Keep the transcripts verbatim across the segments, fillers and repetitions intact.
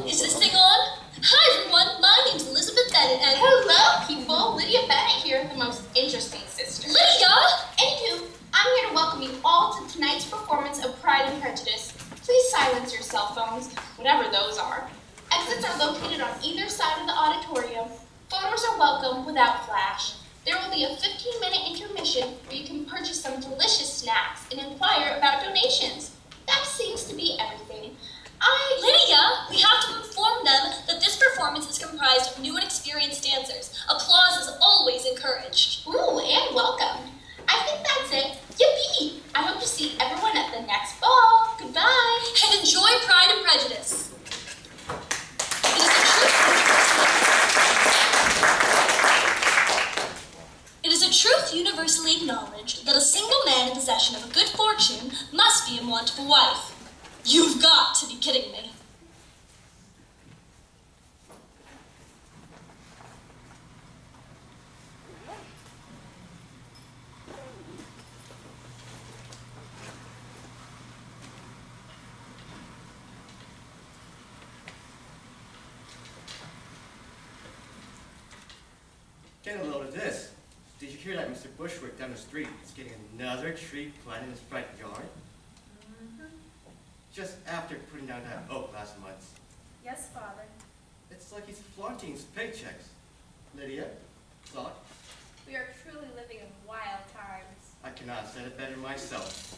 Is this thing on? Hi everyone, my name's Elizabeth Bennett and... Hello people, Lydia Bennett here, the most interesting sister. Lydia! Anywho, I'm here to welcome you all to tonight's performance of Pride and Prejudice. Please silence your cell phones, whatever those are. Exits are located on either side of the auditorium. Photos are welcome without flash. There will be a fifteen minute intermission where you can purchase some delicious snacks and inquire about donations. That seems to be everything. I... Lydia, we have to inform them that this performance is comprised of new and experienced dancers. Applause is always encouraged. Ooh, and welcome. I think that's it. Yippee! I hope to see everyone at the next ball. Goodbye. And enjoy Pride and Prejudice. It is a truth. It is a truth universally acknowledged that a single man in possession of a good fortune must be in want of a wife. You've got to be kidding me. Get a load of this. Did you hear that Mister Bushwick down the street is getting another tree planted in his front yard? Mm-hmm. Just after putting down that oak last month. Yes, Father. It's like he's flaunting his paychecks. Lydia, thought? We are truly living in wild times. I cannot have said it better myself.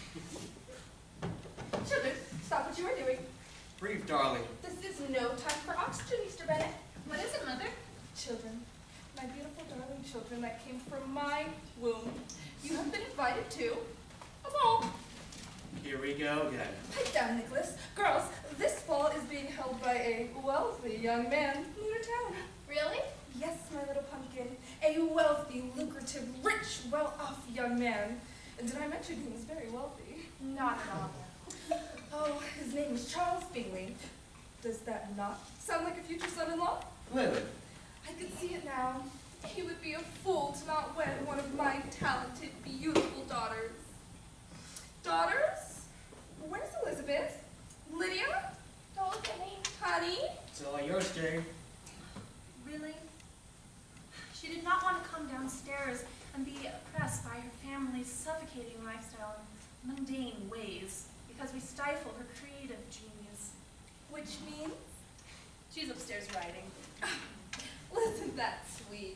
Children, stop what you are doing. Breathe, darling. This is no time for oxygen, Mister Bennett. What is it, Mother? Children, my beautiful darling children that came from my womb, you have been invited to a ball. Here we go again. Pipe down, Nicholas. Girls, this ball is being held by a wealthy young man new to town. Really? Yes, my little pumpkin. A wealthy, lucrative, rich, well-off young man. And did I mention he was very wealthy? Not at all. Oh, his name is Charles Bingley. Does that not sound like a future son-in-law? Lily. I could see it now. He would be a fool to not wed one of my talented, beautiful daughters. Daughters? Where's Elizabeth? Lydia? Don't look at me. Honey? It's all yours, Jane. Really? She did not want to come downstairs and be oppressed by her family's suffocating lifestyle and mundane ways because we stifle her creative genius. Which means? She's upstairs writing. Isn't that sweet?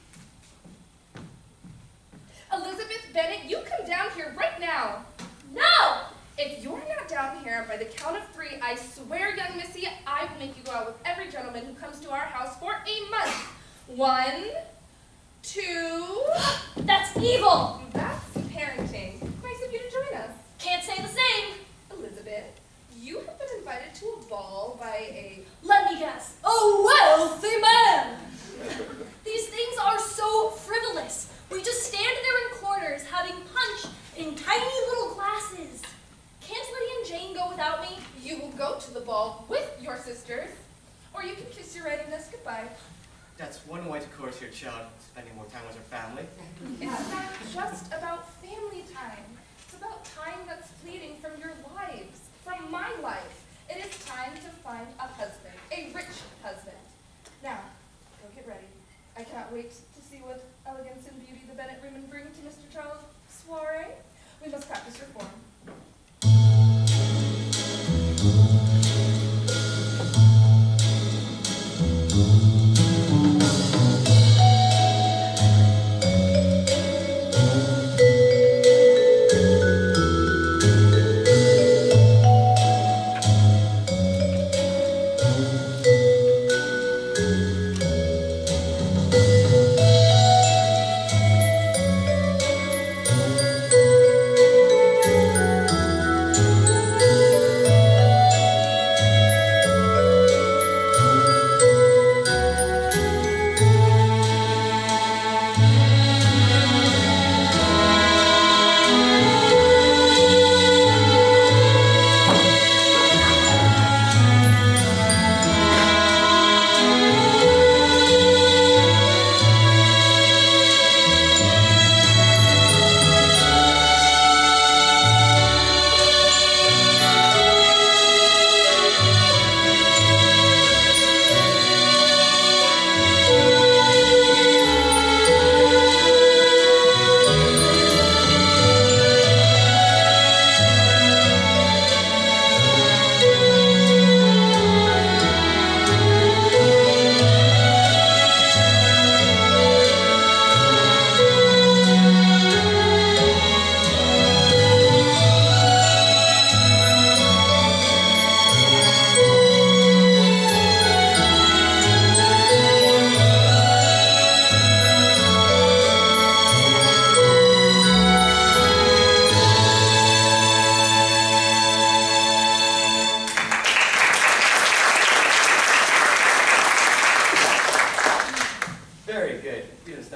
Elizabeth Bennett, you come down here right now. No! If you're not down here by the count of three, I swear, young missy, I will make you go out with every gentleman who comes to our house for a month. One, two... That's evil! That's parenting. Nice of you to join us. Can't say the same. Elizabeth, you have been invited to a ball by a... Let me guess. A wealthy man! These things are so frivolous. We just stand there in corners having punch in tiny little glasses. Can't Lydia and Jane go without me? You will go to the ball with your sisters, or you can kiss your writing-ness goodbye. That's one way to course your child, spending more time with her family. It's not just about family time. It's about time that's fleeting from your lives, from my life. It is time to find a husband, a rich husband. Now, go get ready. I cannot wait to see what elegance and beauty the Bennett women bring to Mister Charles' soiree. We must practice reform.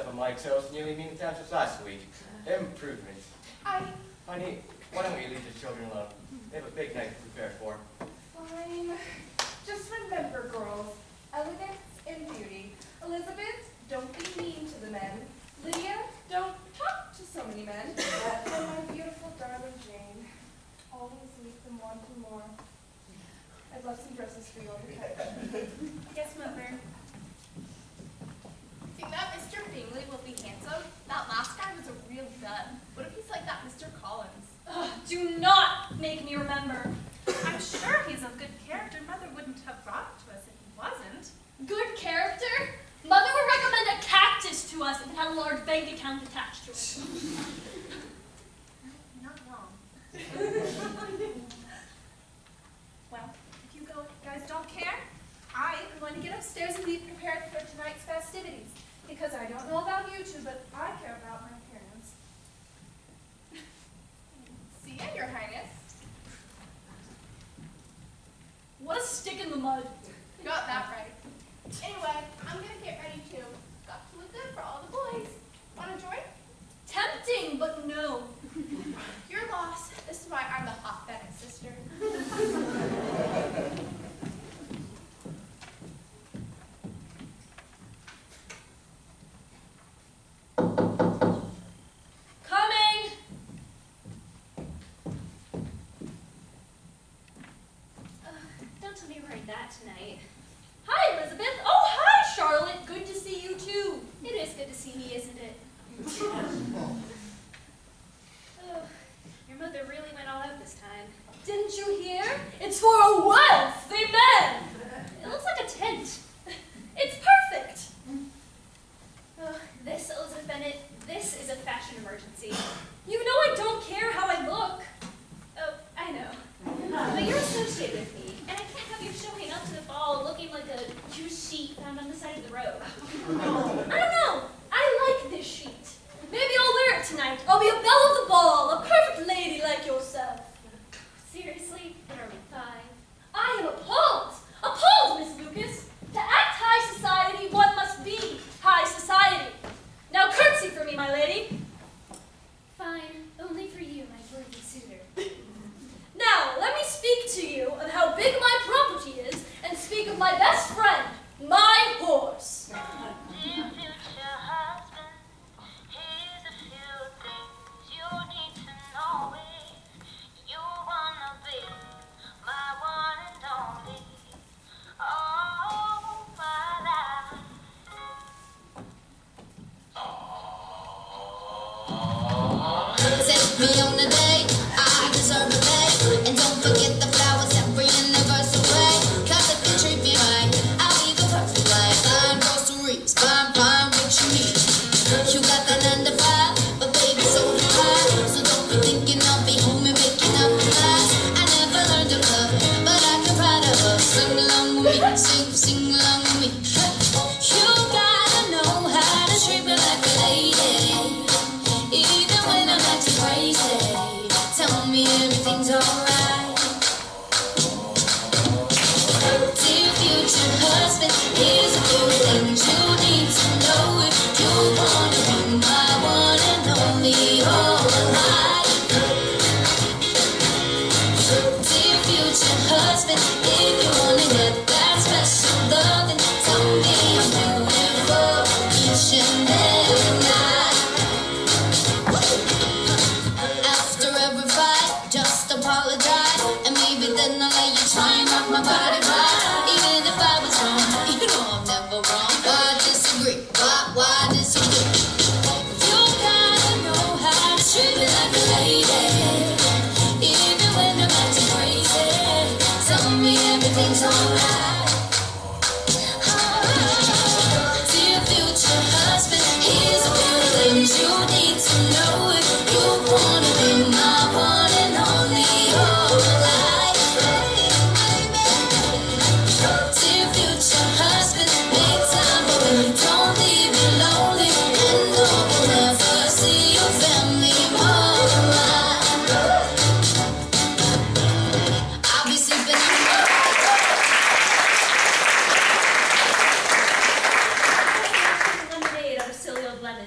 up on my toes nearly mean the time since last week. Improvement. I... Honey, why don't we leave the children alone? They have a big night to prepare for. Fine. Just remember, girls, elegance and beauty. Elizabeth, don't be mean to the men. Lydia, don't talk to so many men. And my beautiful darling Jane, always leave them wanting more. I've left some dresses for you on the couch. Yes, Mother. Think that Mister Bingley will be handsome? That last guy was a real dud. What if he's like that Mister Collins? Ugh, do not make me remember. I'm sure he's of good character. Mother wouldn't have brought it to us if he wasn't. Good character? Mother would recommend a cactus to us if it had a large bank account attached to it. No, not wrong. Well, if you go, guys don't care, I am going to get upstairs and be prepared for tonight's festivities. Because I don't know about you two, but I care about my appearance. See ya, Your Highness. What a stick in the mud. You got that right. Anyway, I'm gonna get ready too. Got to look good for all the boys. Want a joint? Tempting, but no. Your loss. This is why I'm the hot Bennett sister. Coming! Uh, don't tell me you're writing that tonight. Hi, Elizabeth. Oh, hi, Charlotte. Good to see you, too. It is good to see me, isn't it? Oh, your mother really went all out this time. Didn't you hear? It's for a wealthy man. It looks like a tent. It's perfect. Oh, this, Elizabeth Bennet, this is a fashion emergency. You know I don't care how I look. Oh, I know. But you're associated with me, and I can't have you showing up to the ball looking like a used sheet found on the side of the road. I don't know. I like this sheet. Maybe I'll wear it tonight. I'll be a belle of the ball, a perfect lady like yourself. Seriously? What are we, five? I am appalled. Appalled, Miss Lucas. To act high society, one must be high society. Now curtsy for me, my lady. Fine, only for you, my worthy suitor. Now, let me speak to you of how big my property is and speak of my best friend, my horse. Dear future husband, here's a few things you need to know if you wanna be my one and only. Oh, my life. Set me on the day, I deserve a pay. And don't forget the flowers every anniversary. Cause if you treat me right, I'll be the perfect wife. Buying groceries, buying, buying what you need. You got that nine to five, but baby, so do I. So don't be thinking I'll be home and making up lies. I never learned to love, but I can write a love. Sing along with me, sing, sing along with me. You gotta know how to treat me like a lady. Even when I'm acting crazy, tell me everything's alright. Dear future husband, here's a few things you need to know if you wanna be my one and only all life. Dear future husband, if you wanna get that special loving, tell me I'm beautiful each and every night. After every fight, just apologize, and maybe then I'll let you try and rock my body right. Even if I was wrong, you know I'm never wrong. Why disagree? Why, why disagree? You gotta know how to treat me like a lady. Even when I'm acting crazy, tell me everything's alright. Dear future husband, here's a few things you need to know if you wanna be my one and only all life. Dear future husband, make time for me, don't leave me lonely, and no will never see your family more than mine. I'll be sleeping Lemonade out of silly old lemons.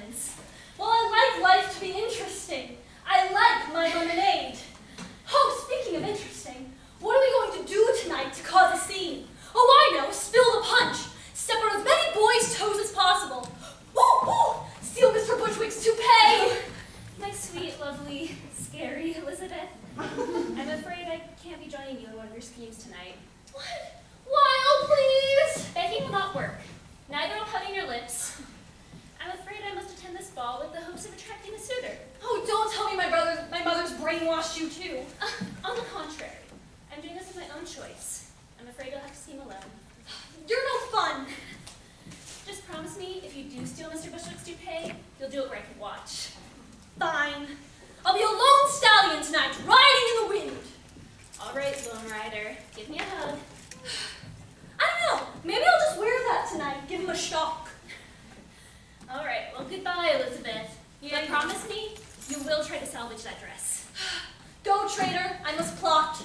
steal Mister Bushwick's toupee, you'll do it where I can watch. Fine. I'll be a lone stallion tonight, riding in the wind. All right, Lone Rider, give me a hug. I don't know. Maybe I'll just wear that tonight. Give him a shock. All right, well, goodbye, Elizabeth. Yeah, But promise me you will try to salvage that dress. Go, traitor. I must plot.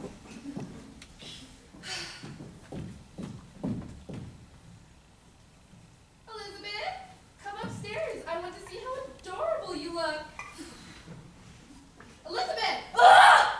Elizabeth, come upstairs. I want to see how adorable you look. Elizabeth! Ah!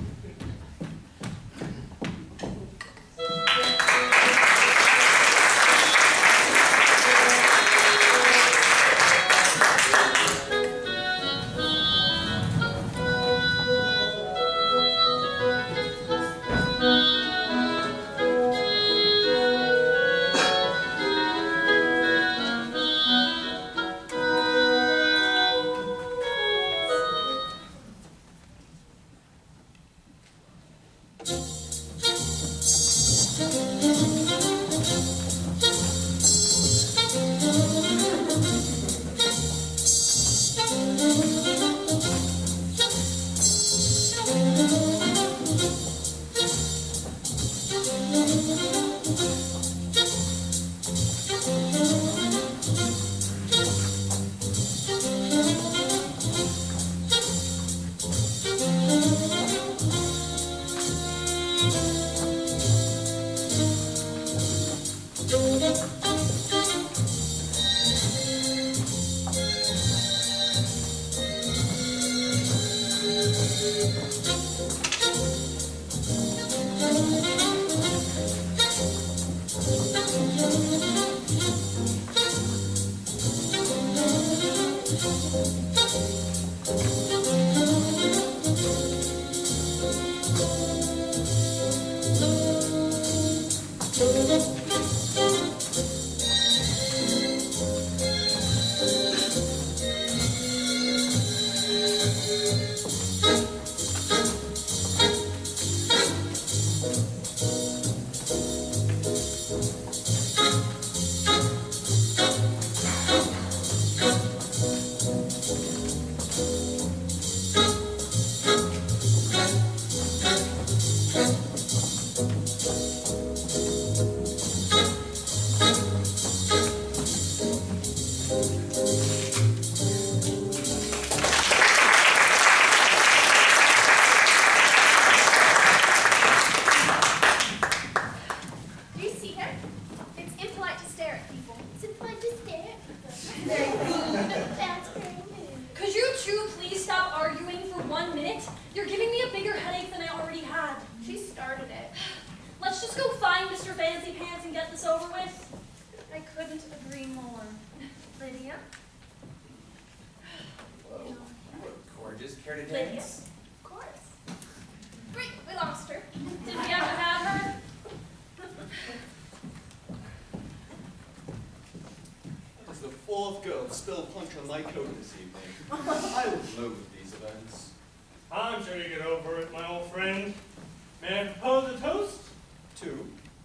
Spilled punch on my coat this evening. I loathe these events. I'm sure you get over it, my old friend. May I propose a toast? To?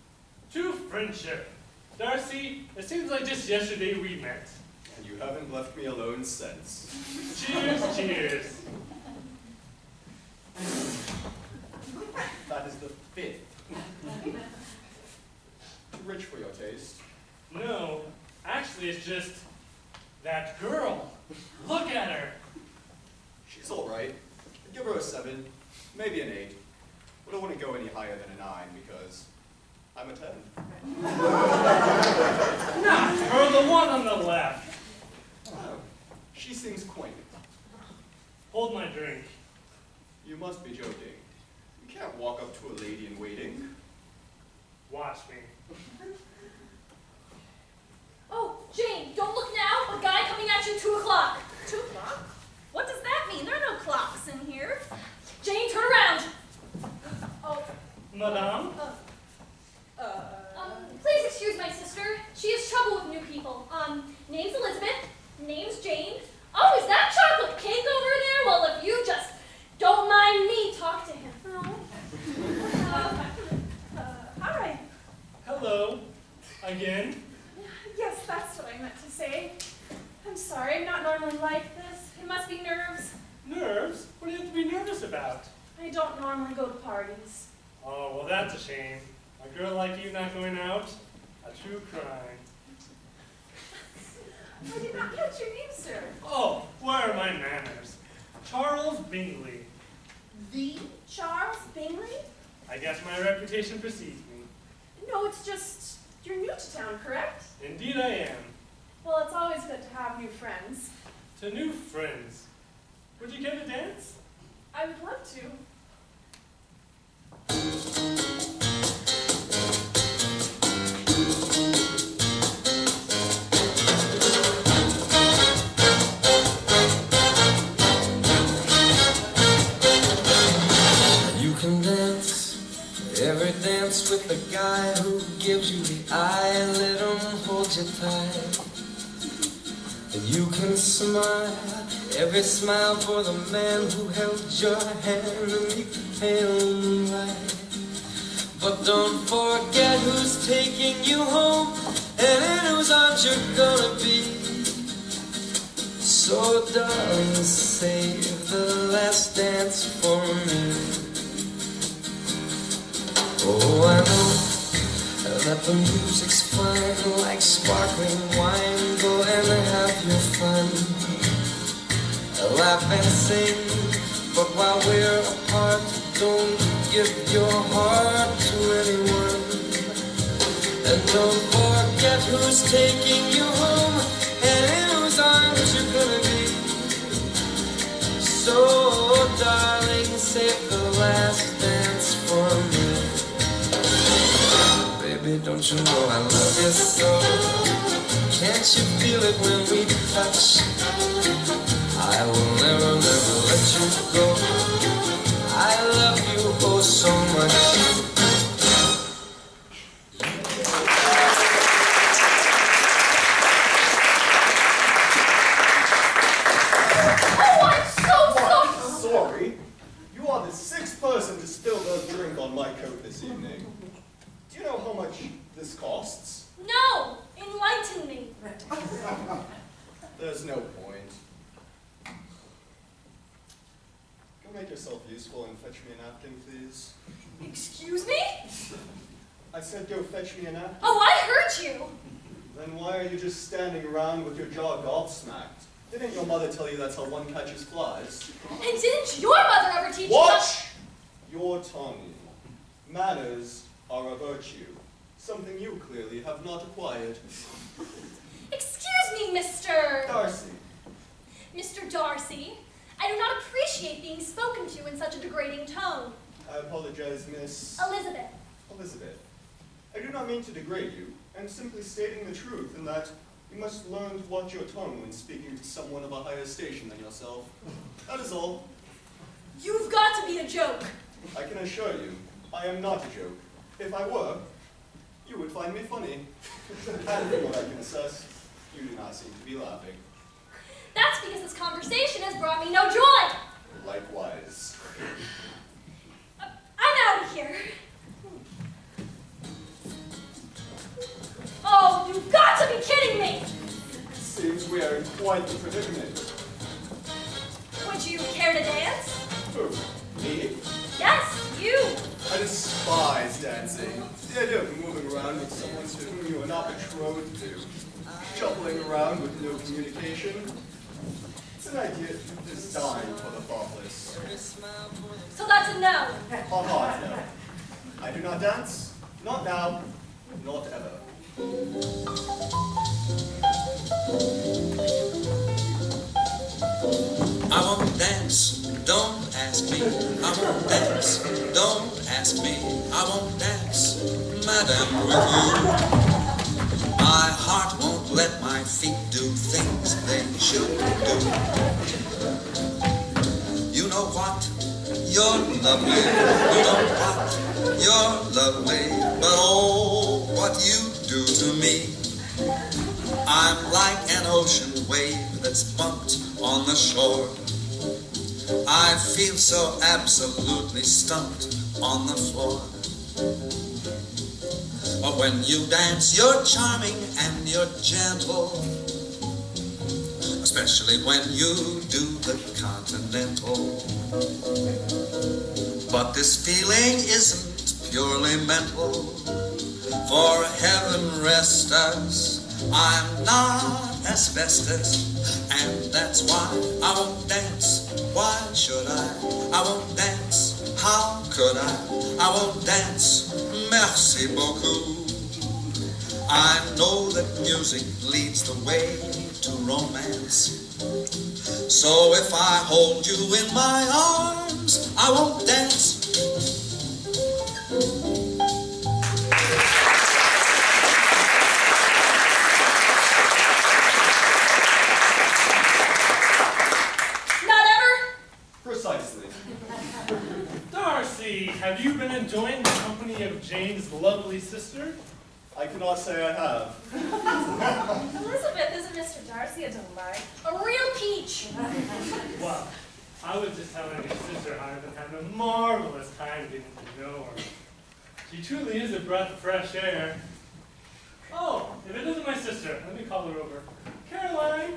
To friendship. Darcy, it seems like just yesterday we met. And you haven't left me alone since. Cheers, cheers. That is the fifth. Too rich for your taste. No, actually it's just that girl. Look at her. She's all right. I'd give her a seven, maybe an eight. I don't want to go any higher than a nine because I'm a ten. Not her, the one on the left. Oh, she seems quaint. Hold my drink. You must be joking. You can't walk up to a lady in waiting. Watch me. Oh, Jane, don't look now. A guy coming at you two o'clock. Two o'clock? What does that mean? There are no clocks in here. Jane, turn around. Oh. Madame? Uh, uh, Um, please excuse my sister. She has trouble with new people. Um, name's Elizabeth. Name's Jane. Oh, is that chocolate cake over there? Well, if you just don't mind me, talk to him. no. Uh, uh, all right. Hello. Again. Yes, that's what I meant to say. I'm sorry, I'm not normally like this. It must be nerves. Nerves? What do you have to be nervous about? I don't normally go to parties. Oh, well, that's a shame. A girl like you not going out? A true crime. I did not catch your name, sir. Oh, where are my manners? Charles Bingley. The Charles Bingley? I guess my reputation precedes me. No, it's just, you're new to town, correct? Indeed I am. Well, it's always good to have new friends. To new friends. Would you care to dance? I would love to. You can dance, every dance with the guy who gives you the eye, let him hold you tight. And you can smile, every smile for the man who held your hand beneath the pale moonlight. But don't forget who's taking you home and in whose arms you're gonna be. So darling, save the last dance for me. Oh, I know that the music's fine, like sparkling wine. Go and have your fun, laugh and sing. But while we're apart, don't give your heart to anyone. And don't forget who's taking you home and in whose arms you're gonna be. So, darling, save the last dance for me. Baby, don't you know I love you so? Can't you feel it when we touch? I will never, never let you go. I love you oh so much. Oh, I'm so sorry! Sorry? You are the sixth person to spill their drink on my coat this evening. Do you know how much this costs? No! Enlighten me. There's no point. Go make yourself useful and fetch me a napkin, please. Excuse me? I said go fetch me a napkin. Oh, I heard you. Then why are you just standing around with your jaw gobsmacked? Didn't your mother tell you that's how one catches flies? And didn't your mother ever teach you? Watch your tongue. Manners are a virtue, something you clearly have not acquired. Excuse me, Mister Darcy. Mister Darcy. I do not appreciate being spoken to in such a degrading tone. I apologize, Miss Elizabeth. Elizabeth. I do not mean to degrade you. I'm simply stating the truth in that you must learn to watch your tongue when speaking to someone of a higher station than yourself. That is all. You've got to be a joke. I can assure you, I am not a joke. If I were, you would find me funny. And from what I can assess, you do not seem to be laughing. That's because this conversation has brought me no joy. Likewise. Uh, I'm out of here. Oh, you've got to be kidding me! Seems we are in quite the predicament. Would you care to dance? Who? Me? Yes, you. I despise dancing. The idea of moving around with someone to whom you are not betrothed to. Shuffling around with no communication. It's an idea designed for the thoughtless. So that's a no. A hard no. I do not dance. Not now. Not ever. I won't dance, don't ask me. I won't dance, don't ask me. I won't dance, madam, with you. My heart won't let my feet do things they shouldn't do. You know what? You're lovely. You know what? You're lovely. But oh, what you do to me. I'm like an ocean wave that's bumped on the shore. I feel so absolutely stumped on the floor. But when you dance, you're charming and you're gentle, especially when you do the continental. But this feeling isn't purely mental, for heaven rest us, I'm not asbestos, and that's why I won't dance. Why should I? I won't dance. How could I? I won't dance. Merci beaucoup. I know that music leads the way to romance, so if I hold you in my arms, I won't dance. Not ever? Precisely. Darcy, have you been enjoying the company of Jane's lovely sister? I cannot say I have. Elizabeth, isn't Mister Darcy a delight? A real peach. Well, I was just telling your sister how I've been having a marvelous time getting to know her. She truly is a breath of fresh air. Oh, if it isn't my sister, let me call her over. Caroline!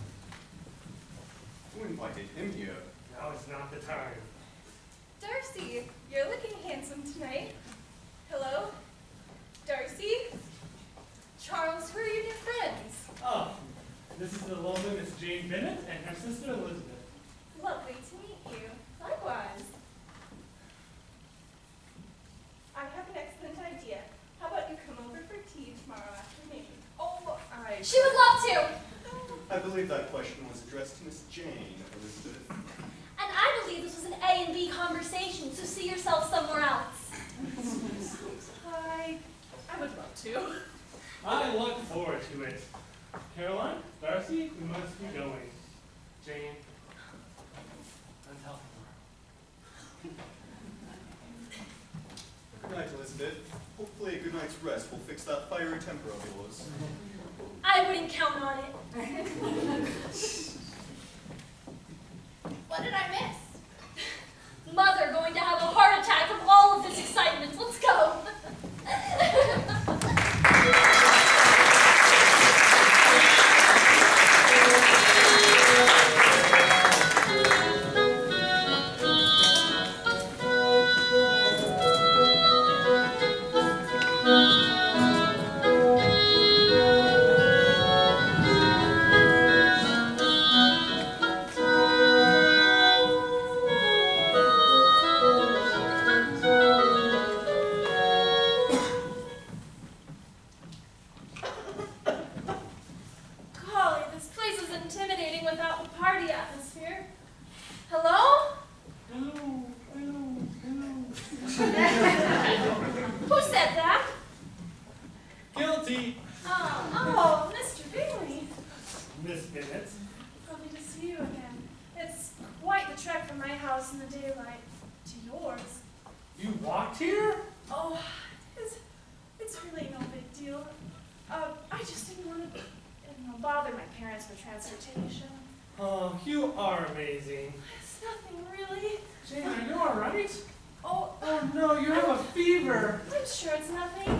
Who invited him here? Now is not the time. Darcy, you're looking handsome tonight. Hello? Darcy? Charles, who are your new friends? Oh, this is the lovely Miss Jane Bennett and her sister Elizabeth. Lovely to meet you. Likewise. I have an excellent idea. How about you come over for tea tomorrow afternoon? Oh, I... She would love to. I believe that question was addressed to Miss Jane, Elizabeth. And I believe this was an A and B conversation, so see yourself somewhere else. I... I would love to. I look forward to it. Caroline, Darcy, we must be going. Jane, until tomorrow. Good night, Elizabeth. Hopefully a good night's rest will fix that fiery temper of yours. I wouldn't count on it. What did I miss? Mother going to have a heart attack from all of this excitement. Let's go. Golly, this place is intimidating without the party atmosphere. Hello? Hello, hello, hello. Who said that? Guilty, Oh, oh, Mister Bingley. Miss Bennett. Lovely to see you again. It's quite the trek from my house in the daylight to yours. You walked here? Oh, it's, it's really no big deal. Uh, I just didn't want to you know, bother my parents for transportation. Oh, you are amazing. It's nothing really. Jane, are you all right? Oh, Oh no, you have a fever. I'm sure it's nothing.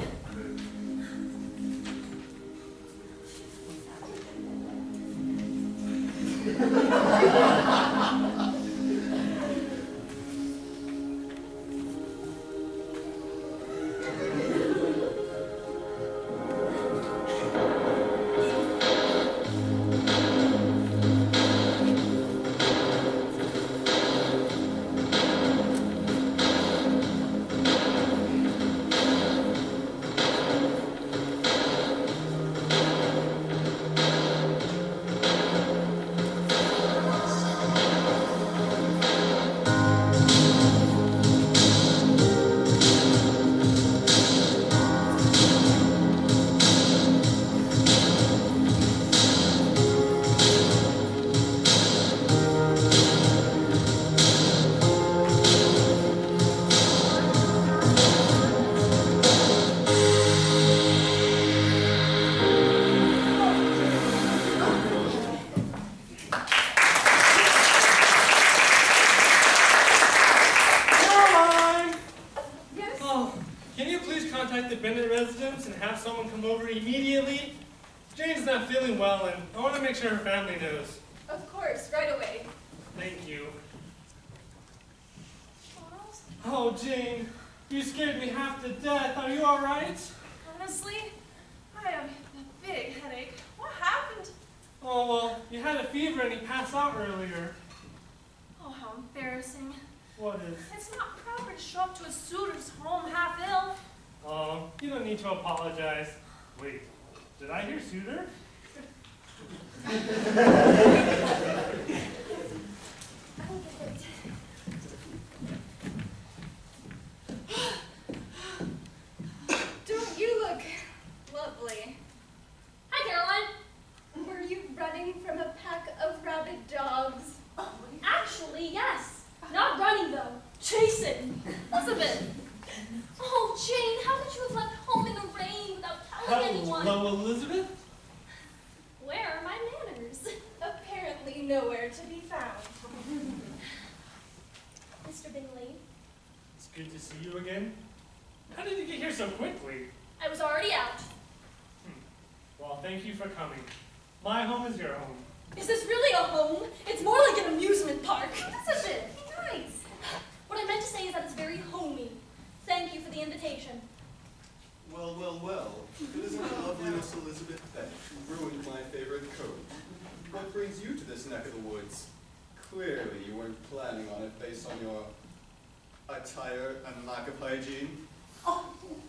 immediately? Jane's not feeling well, and I want to make sure her family knows. Of course, right away. Thank you. Charles, Oh, Jane, you scared me half to death. Are you all right? honestly, I have a big headache. What happened? Oh, well, you had a fever and you passed out earlier. Oh, how embarrassing. What is? It's not proper to show up to a suitor's home half ill. Oh, you don't need to apologize. Wait, did I hear suitor? I don't get it. Don't you look lovely? Hi, Caroline. Were you running from a pack of rabid dogs? Actually, yes. Not running, though. Chasing. Elizabeth. Oh, Jane, how could you have left home in the rain without telling anyone? Hello, Elizabeth? Where are my manners? Apparently nowhere to be found. Mister Bingley, It's good to see you again. How did you get here so quickly? I was already out. Well, thank you for coming. My home is your home. Is this really a home? It's more like an amusement park. Elizabeth, be nice. What I meant to say is that it's very homey. Thank you for the invitation. Well, well, well. It isn't lovely Miss Elizabeth Bennet who ruined my favorite coat. What brings you to this neck of the woods? Clearly you weren't planning on it based on your attire and lack of hygiene. Oh.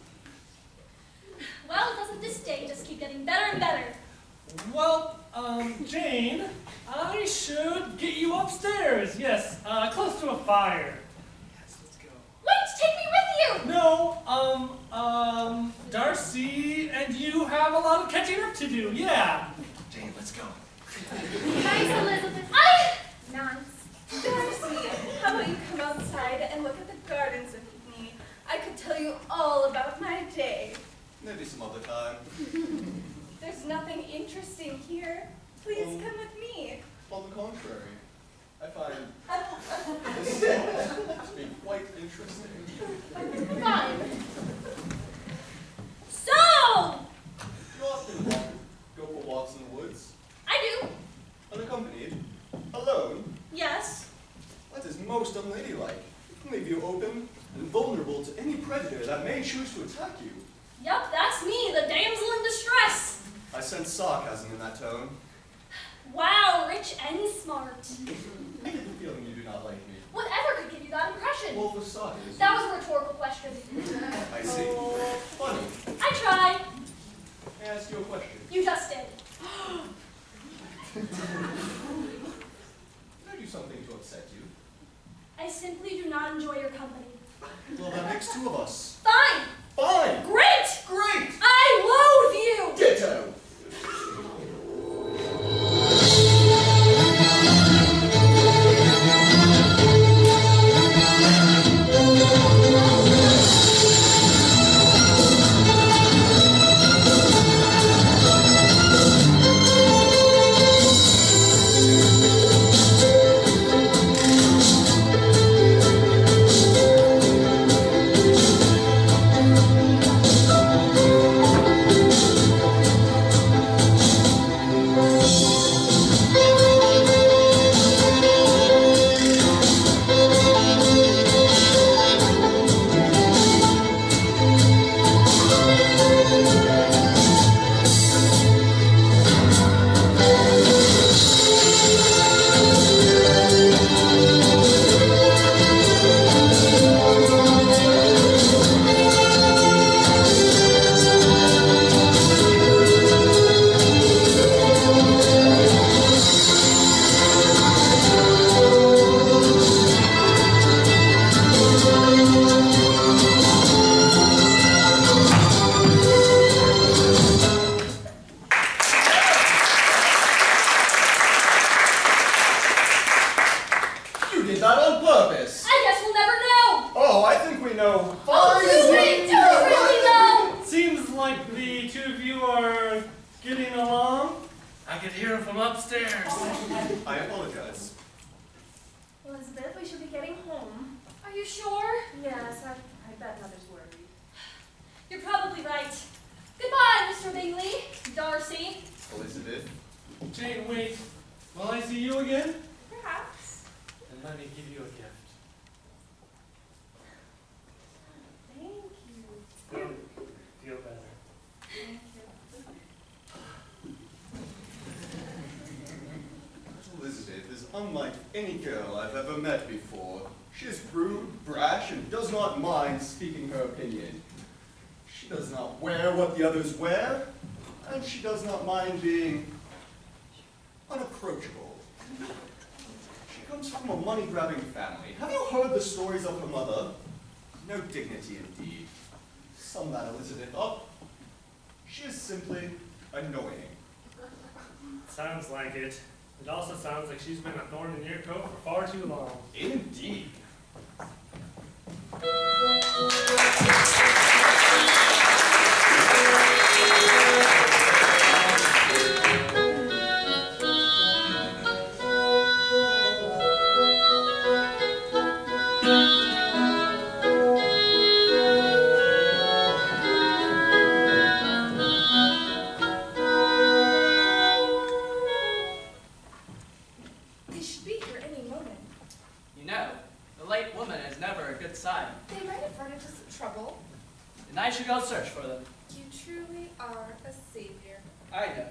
Well, doesn't this day just keep getting better and better? Well, um, Jane, I should get you upstairs. Yes, uh, close to a fire. Yes, let's go. Wait, take me with you! No, um, um, Darcy and you have a lot of catching up to do. Yeah. Jane, let's go. Nice, Elizabeth. I... Nice. Darcy, how about you come outside and look at the gardens with me? I could tell you all about my day. Maybe some other time. There's nothing interesting here. Please Um, come with me. On the contrary, I find this to be quite interesting. Fine. So! You often walk, go for walks in the woods, I do. unaccompanied, alone. Yes. That is most unladylike. It can leave you open and vulnerable to any predator that may choose to attack you. Yep, that's me, the damsel in distress. I sense sarcasm in that tone. Wow, rich and smart. I get the feeling you do not like me. Whatever could give you that impression? Well, for starters. That was a rhetorical question. I see. Funny. I tried. May I ask you a question? You just did. Did I do something to upset you? I simply do not enjoy your company. Well, that makes two of us. Fine. Fine! Great! Great! I loathe you! Ditto! I could hear him from upstairs. I apologize. Elizabeth, we should be getting home. Are you sure? Yes, I, I bet Mother's worried. You're probably right. Goodbye, Mister Bingley. Jane, wait. Will I see you again? Perhaps. Then let me give you a gift. Thank you. Feel, feel better. Thank you. Elizabeth is unlike any girl I've ever met before. She is rude, brash, and does not mind speaking her opinion. She does not wear what the others wear, and she does not mind being unapproachable. She comes from a money-grabbing family. Have you heard the stories of her mother? No dignity indeed. Sum that Elizabeth up. She is simply annoying. Sounds like it. It also sounds like she's been a thorn in your coat for far too long. Indeed. They should be here any moment. You know, the late woman is never a good sign. They might have run into some trouble. And I should go search for them. You truly are a savior. I know.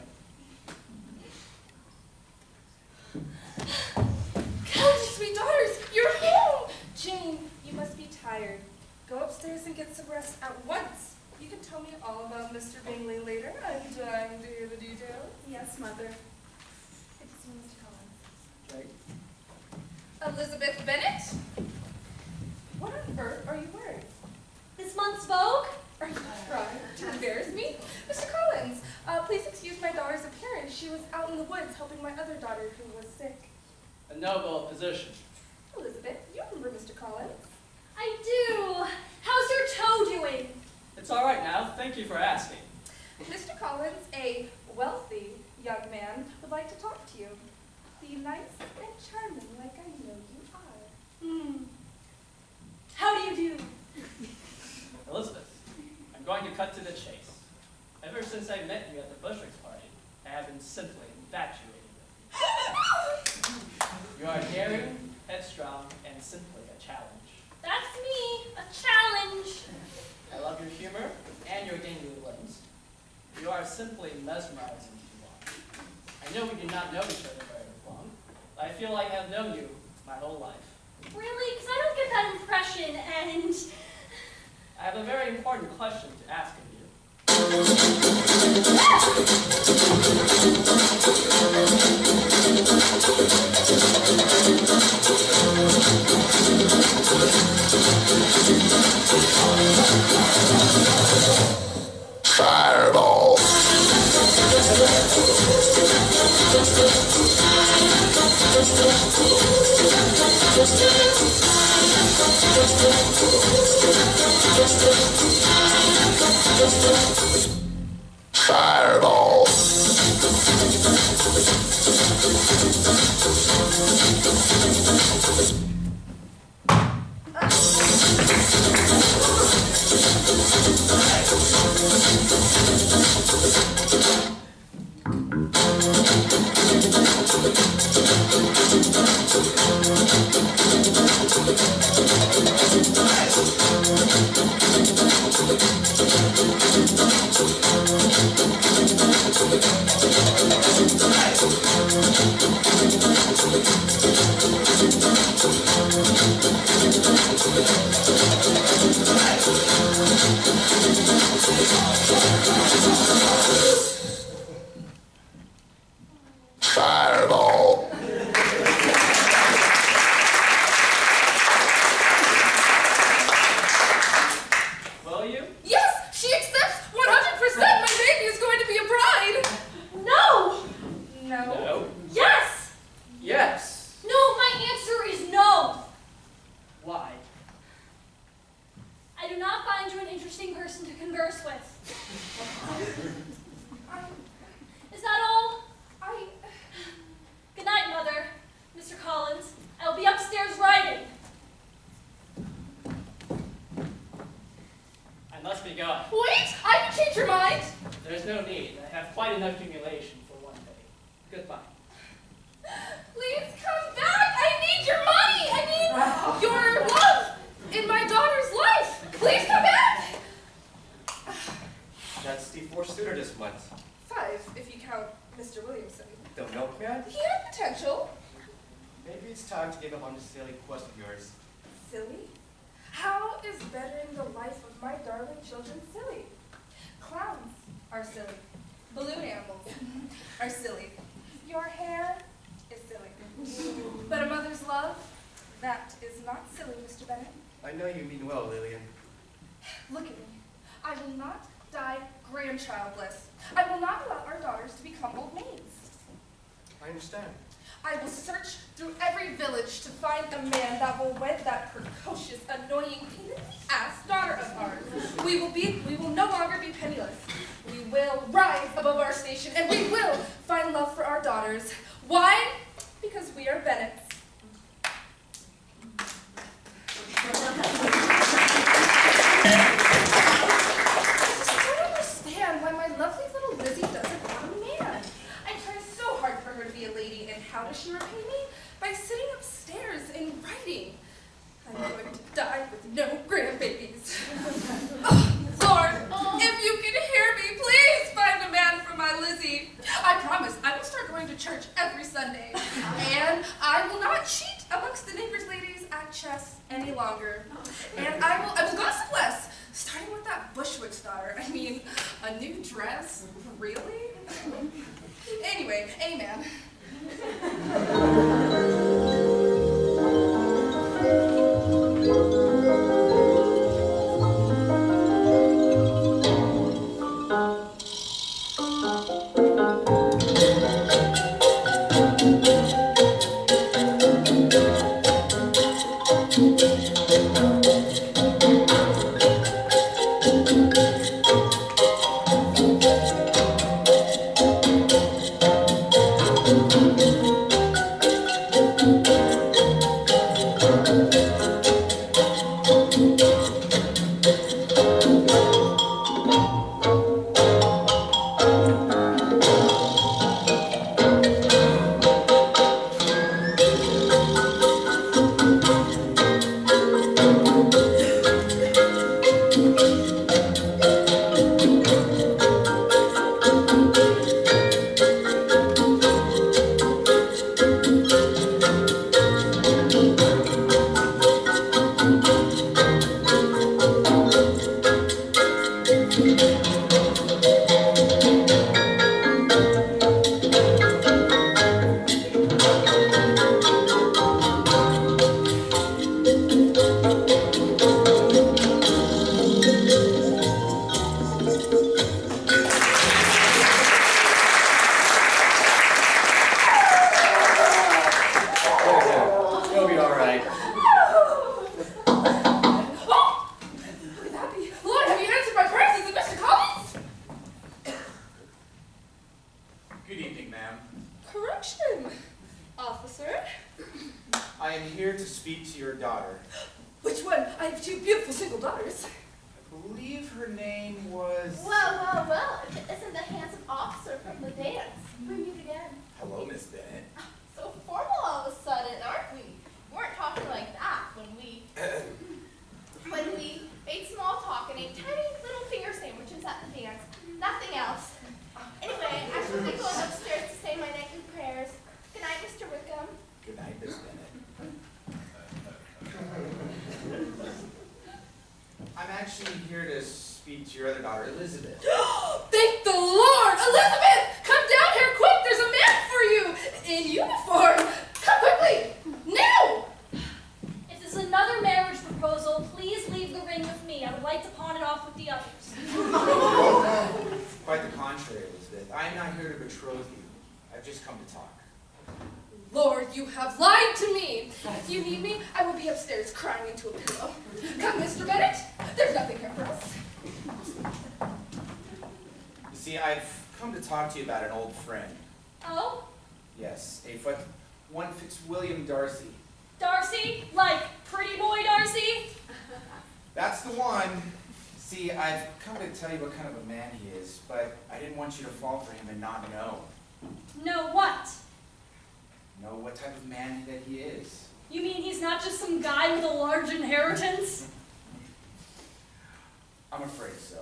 College, sweet daughters, you're home! Jane, you must be tired. Go upstairs and get some rest at once. You can tell me all about Mister Bingley later. I'm dying to hear the details. Yes, Mother. It's Mister Collins. Right. Elizabeth Bennet? What on earth are you wearing? This month's Vogue? Are you trying to embarrass me? Mister Collins, uh, please excuse my daughter's appearance. She was out in the woods helping my other daughter who was sick. A noble position. Elizabeth, you remember Mister Collins? I do. How's your toe doing? It's all right now. Thank you for asking. Mister Collins, a wealthy young man, would like to talk to you. Be nice and charming like I know you are. Hmm. How do you do? Elizabeth, I'm going to cut to the chase. Ever since I met you at the Bushwicks party, I have been simply infatuated with you. You are daring, headstrong, and simply a challenge. That's me. A challenge. I love your humor and your gangly limbs. You are simply mesmerizing to watch. I know we do not know each other very long, but I feel like I've known you my whole life. Really? Because I don't get that impression, and... I have a very important question to ask of you. Fireball. Fireball. Fireball. Will you? Yes, she accepts one hundred percent. My baby is going to be a bride. No! No. No. Yes! Yes. No, my answer is no. Why? I do not find you an interesting person to converse with. I, Is that all? I, Good night, Mother. Mister Collins, I will be upstairs writing. I must be going. wait, I can change your mind. There's no need. I have quite enough accumulation for one day. Goodbye. Please come back. I need your money. I need your love in my daughter's life. Please come back. That's the fourth suitor this month. Five, if you count Mister Williamson. The milkman? He had potential. Maybe it's time to give up on this silly quest of yours. Silly? How is bettering the life of my darling children silly? Clowns are silly. Balloon animals are silly. Your hair is silly. But a mother's love, that is not silly, Mister Bennett. I know you mean well, Lillian. Look at me. I will not die grandchildless. I will not allow our daughters to become old maids. I understand. I will search through every village to find a man that will wed that precocious, annoying, pain-in-the-ass daughter of ours. We will be, we will no longer be penniless. We will rise above our station, and we will find love for our daughters. Why? Because we are Bennets. I don't understand why my lovely little Lizzie doesn't want a man. I try so hard for her to be a lady, and how does she repay me? By sitting upstairs and writing. I'm going to die with no grandbabies. Oh, Lord, if you can hear me, please find a man for my Lizzie. I promise I will start going to church every Sunday, and I will not cheat amongst the neighbors' ladies at chess any longer. And I will, I will gossip less, starting with that Bushwick's daughter. I mean, a new dress? Really? Anyway, amen. William Darcy. Darcy? Like pretty boy Darcy? That's the one. See, I've come to tell you what kind of a man he is, but I didn't want you to fall for him and not know. Know what? Know what type of man that he is. You mean he's not just some guy with a large inheritance? I'm afraid so.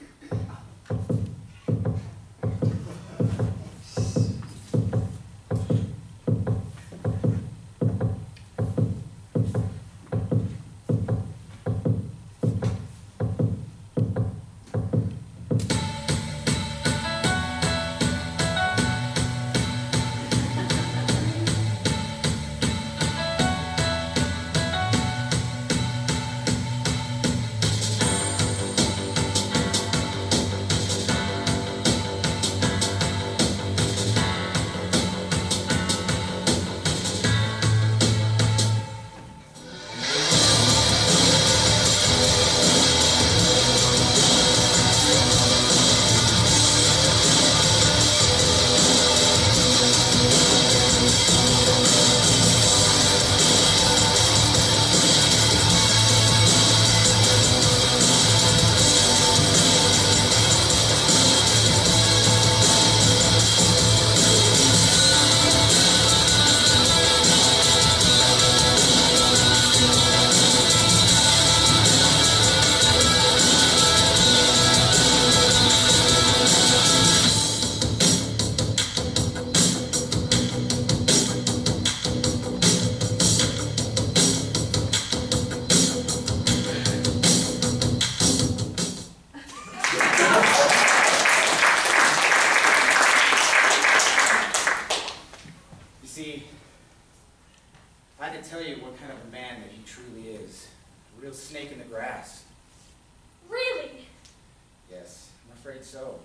So,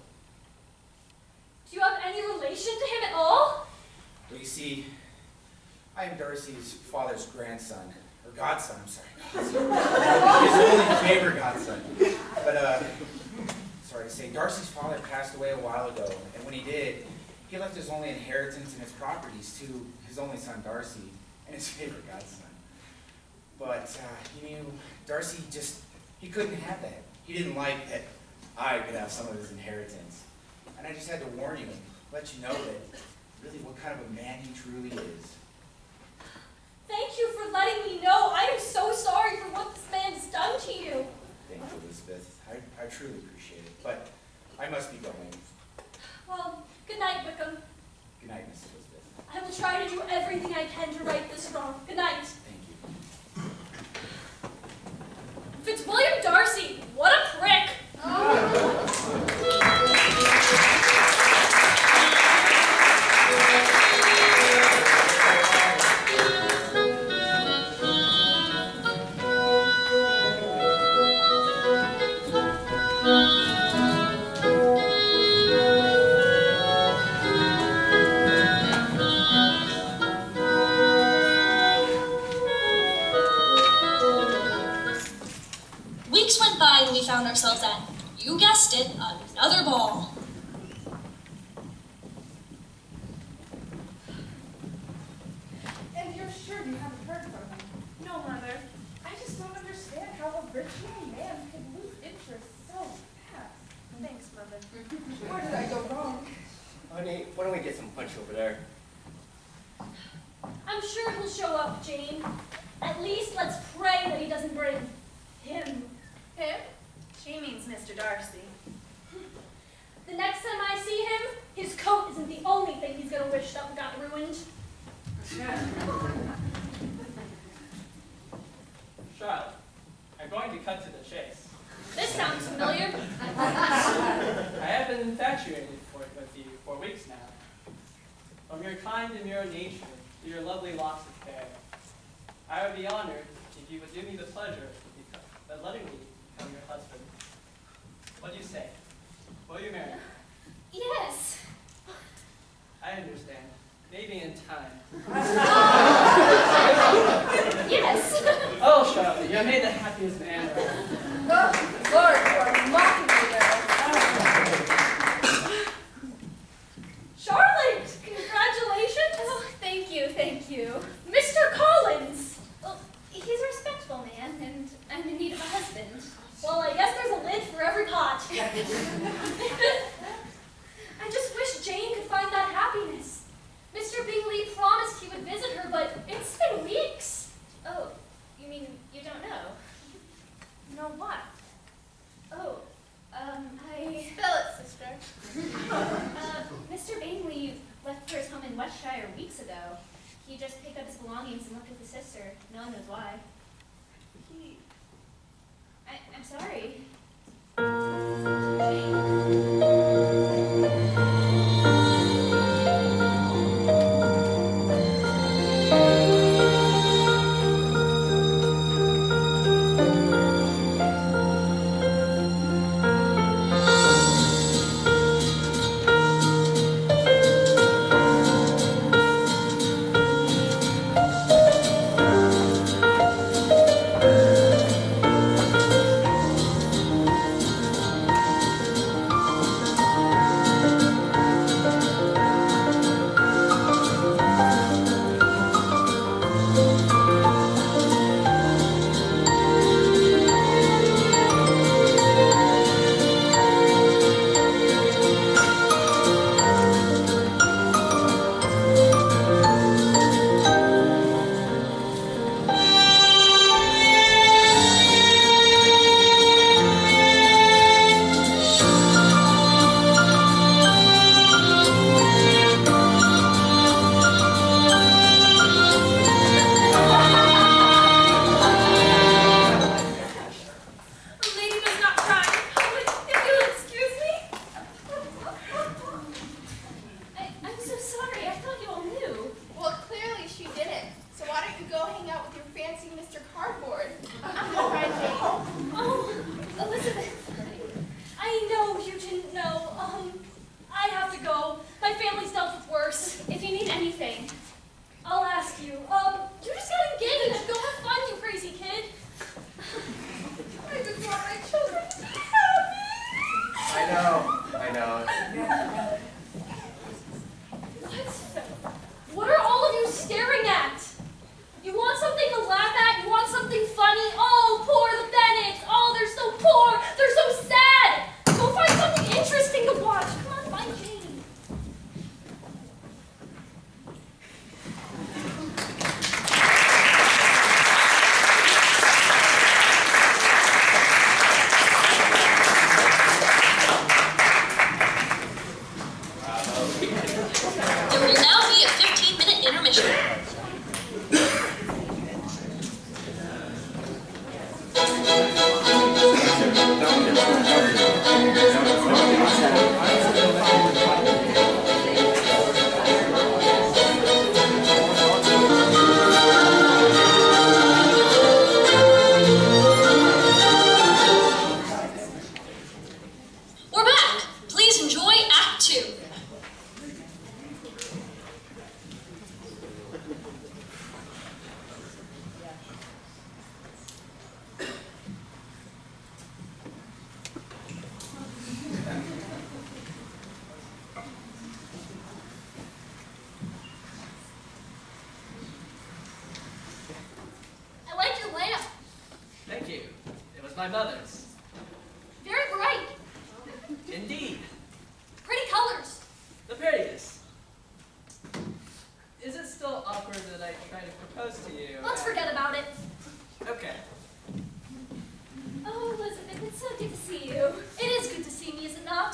Do you have any relation to him at all? well, you see, I am Darcy's father's grandson, or godson, I'm sorry. His only favorite godson. But, uh, sorry to say, Darcy's father passed away a while ago, and when he did, he left his only inheritance and his properties to his only son, Darcy, and his favorite godson. But, uh, you know, Darcy just, he couldn't have that. He didn't like that I could have some of his inheritance. And I just had to warn you, let you know that really what kind of a man he truly is. Thank you for letting me know. I am so sorry for what this man's done to you. Thank you, Elizabeth. I, I truly appreciate it. But I must be going. Well, good night, Wickham. Good night, Miss Elizabeth. I will try to do everything I can to right this wrong. Good night. Thank you. Fitzwilliam Darcy, what a prick! Weeks went by and we found ourselves at, you guessed it, another ball. And you're sure you haven't heard from him? No, Mother. I just don't understand how a rich young man could lose interest so fast. Thanks, Mother. Where did I go wrong? Honey, why don't we get some punch over there? I'm sure he'll show up, Jane. At least let's pray that he doesn't bring him. Him? She means Mister Darcy. The next time I see him, his coat isn't the only thing he's gonna wish that got ruined. Charlotte, I'm going to cut to the chase. This sounds familiar. I have been infatuated for, with you for weeks now. From your kind and your nature to your lovely locks of hair, I would be honored if you would do me the pleasure of, become, of letting me become your husband. What do you say? Will you marry me? Yes. I understand. Maybe in time. Yes. Oh, Charlotte, you have made the happiest man around. Oh, Lord, you are mocking me there. Charlotte, congratulations. Oh, thank you, thank you. Mister Collins. Well, he's a respectable man, and I'm in need of a husband. Well, I guess there's a lid for every pot. I just wish Jane could find that happiness. though. He just picked up his belongings and left with his sister. No one knows why. He... I, I'm sorry. My mother's. Very bright. Indeed. Pretty colors. The prettiest. Is it still awkward that I try to propose to you? Let's forget about it. Okay. Oh, Elizabeth, it's so good to see you. It is good to see me, is it not?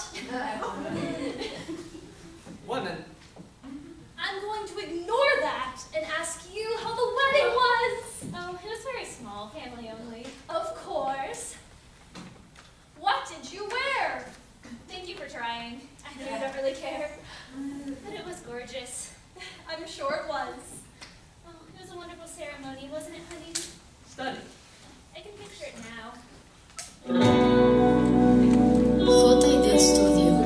Woman. I'm going to ignore that and ask you how the wedding was. Oh, it was very small, family only. Of course. What did you wear? Thank you for trying. I know you don't really care. But it was gorgeous. I'm sure it was. Oh, it was a wonderful ceremony, wasn't it, honey? Stunning. I can picture it now. J D Studio.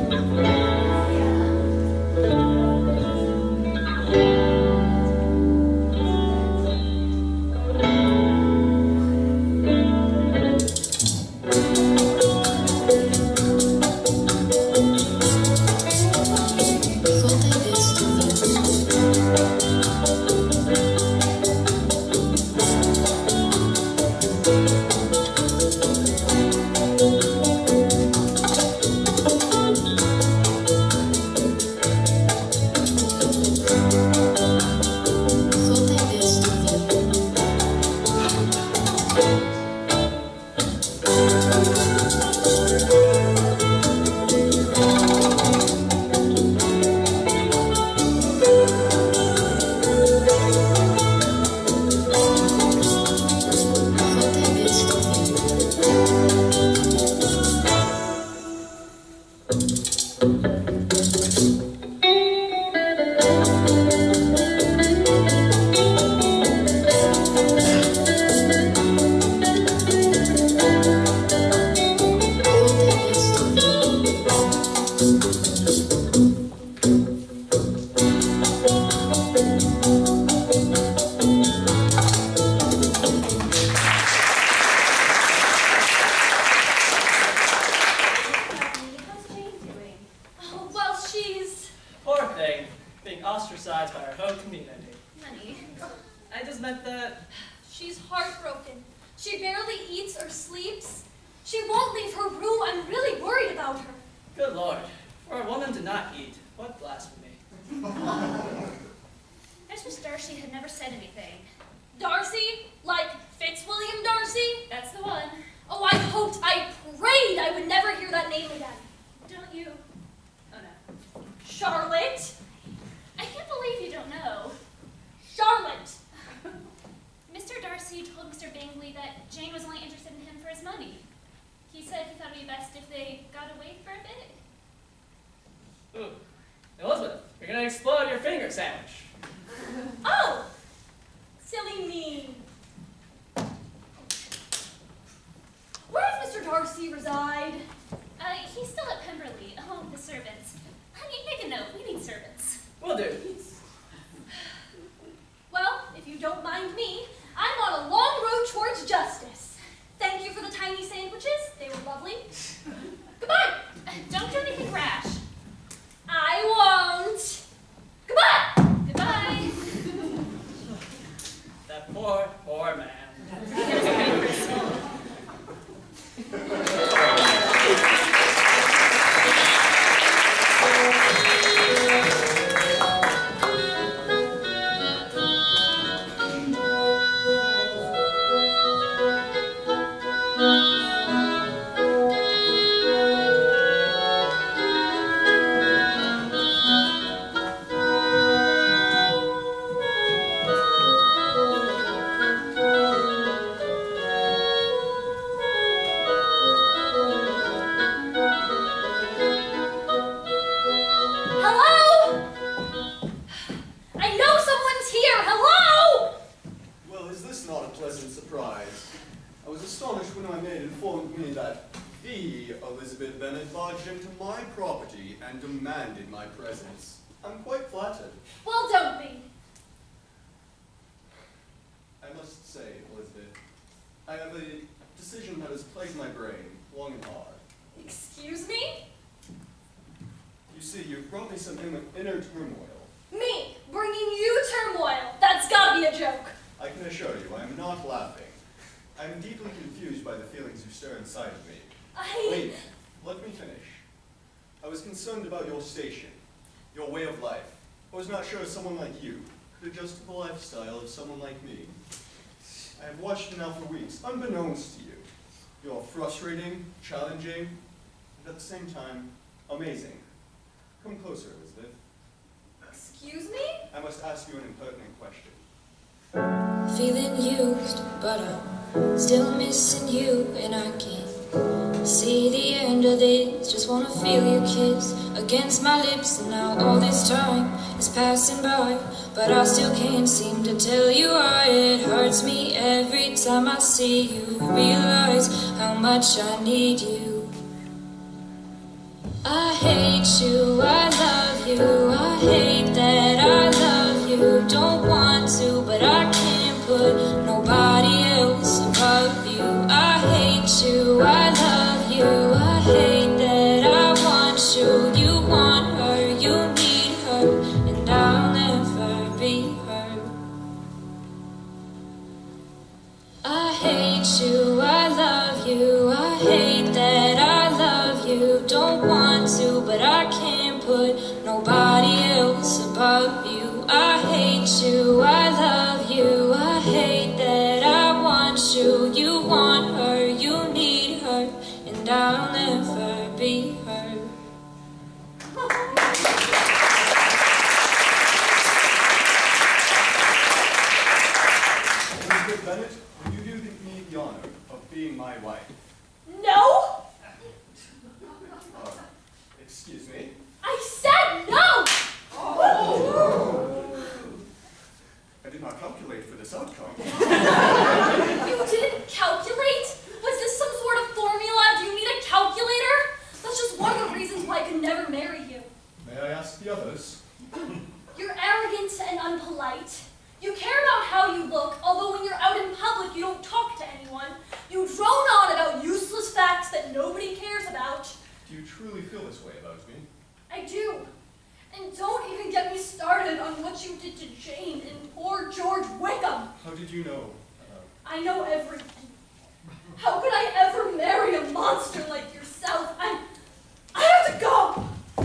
being ostracized by our whole community. Honey, I just meant that. She's heartbroken. She barely eats or sleeps. She won't leave her room. I'm really worried about her. Good Lord. For a woman to not eat. What blasphemy. I just wish Darcy had never said anything. Darcy? Like Fitzwilliam Darcy? That's the one. Oh, I hoped, I prayed I would never hear that name again. Don't you? Oh no. Charlotte? I can't believe you don't know. Charlotte! Mister Darcy told Mister Bingley that Jane was only interested in him for his money. He said he thought it would be best if they got away for a bit. Ooh. Elizabeth, you're gonna explode your finger sandwich. Oh! Silly me. Where does Mister Darcy reside? Uh, he's still at Pemberley, along with the servants. Honey, make a note. We need servants. Will do. Well, if you don't mind me, I'm on a long road towards justice. Thank you for the tiny sandwiches. They were lovely. Goodbye. Uh, don't do anything rash. I won't. Goodbye. Goodbye. That poor, poor man. And demanded my presence. I'm quite flattered. Well, don't be. I must say, Elizabeth, I have a decision that has plagued my brain long and hard. Excuse me? You see, you've brought me some in inner turmoil. Me? Bringing you turmoil? That's gotta be a joke. I can assure you, I am not laughing. I am deeply confused by the feelings you stir inside of me. I... Wait, let me finish. I was concerned about your station, your way of life. I was not sure someone like you could adjust to the lifestyle of someone like me. I have watched you now for weeks, unbeknownst to you. You're frustrating, challenging, and at the same time, amazing. Come closer, Elizabeth. Excuse me? I must ask you an impertinent question. Feeling used, but I'm still missing you, and I can't see the end of this. Just wanna feel your kiss against my lips, and now all this time is passing by, but I still can't seem to tell you why. It hurts me every time I see you, realize how much I need you. I hate you, I love you, I hate that I love you. Don't want to, but I can't put nobody else above you. I hate you, I love you, I hate that I want you. You want her, you need her, and I'll never be her. I hate you, I love you, I hate that I love you. Don't want to, but I can't put nobody else above you. I hate you, I love you, I hate that I want you. You want her, you need her, and I'll never be her. Elizabeth Bennet, will you do me the honor of being my wife? No! Uh, excuse me? I said no! Oh. I did not calculate for this outcome. You didn't calculate? Was this some sort of formula? Do you need a calculator? That's just one of the reasons why I could never marry you. May I ask the others? You're arrogant and unpolite. You care about how you look, although when you're out in public you don't talk to anyone. You drone on about useless facts that nobody cares about. Do you truly feel this way about me? I do. And don't even get me started you know about? I know everything. How could I ever marry a monster like yourself? I, I have to go!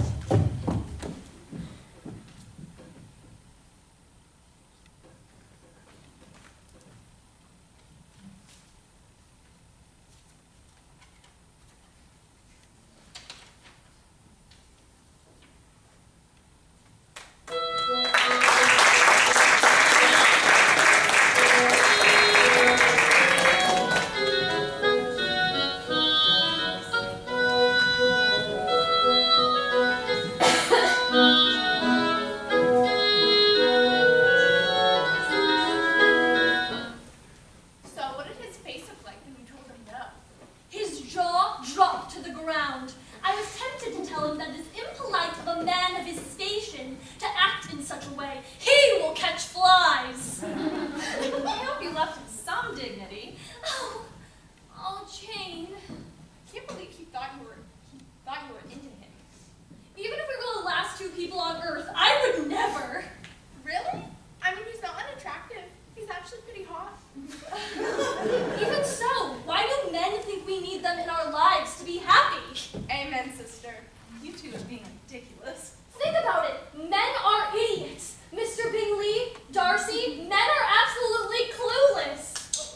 So what did his face look like when you told him no? His jaw dropped to the ground. I was tempted to tell him that it is impolite of a man of his station to act in such a way. He will catch flies. I hope you left him some dignity. Oh, oh, Jane. I can't believe he thought you were he thought you were into him. Even if we were the last two people on Earth, I would never. Really? I mean, he's not unattractive. He's actually pretty hot. Even so, why do men think we need them in our lives to be happy? Amen, sister. You two are being ridiculous. Think about it. Men are idiots. Mister Bingley, Darcy, men are absolutely clueless.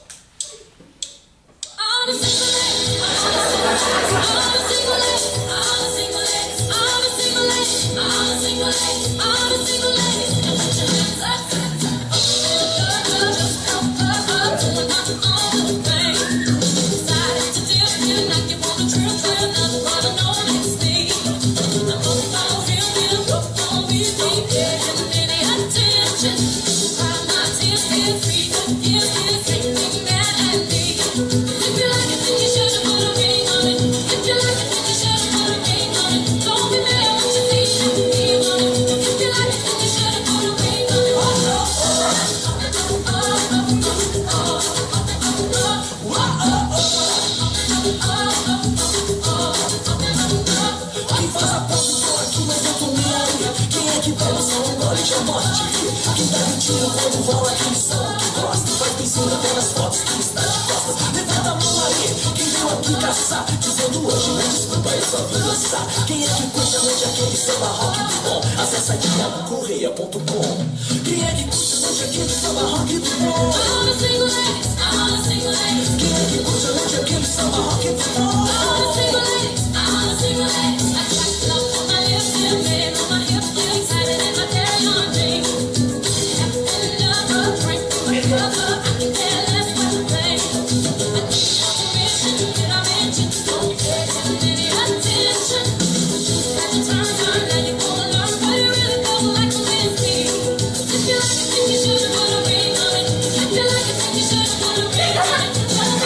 I'm a single lady. I'm a single lady. I'm a single lady. I'm a single lady. I'm a single lady. I'm a single lady. Now put your hands up. Just up, up, up, till I'm on with the thing. Decided to dip in like you want a trip, well, nothing but I know next thing. I'm up on him, and up on me, deep, getting any attention. Cry my tears, feel free to give this, ain't be mad at me. If you like it, then you should have put a ring on it. If you like it, then you should have put a ring on it. Don't be mad at what you see, you can be on it. If you like it, then you should have put a ring on it. Oh, oh, oh, oh, oh, oh, oh, oh. Quem faz a ponta só aqui, mas eu tô nem aí. Quem é que pega o som agora e já morte? Quem dá o tiro quando rola aquele som que gosta? Faz piscina pelas fotos que está de costas. Levanta a mão aí, quem veio aqui caçar? Dizendo hoje, não desculpa, eu só vim dançar. Quem é que curte a noite aquele samba rock do bom? Acessa diabo correia ponto com. Quem é que curte a noite aquele samba rock do bom? I'm a single lady, I'm a single lady. Quem é que curte a noite aquele samba rock do bom? I'm a single lady, I'm a single lady. I got love on my lips and man on my hips, feel excited in my carry on ring. Having another drink from my brother, I can care less what to think. I need your permission, did I mention? Don't pay any attention. At the time, turn and you wanna learn what it really feels like to win me. If you like it, then you should have put a ring on it. If you like it, then you should have put a ring on it.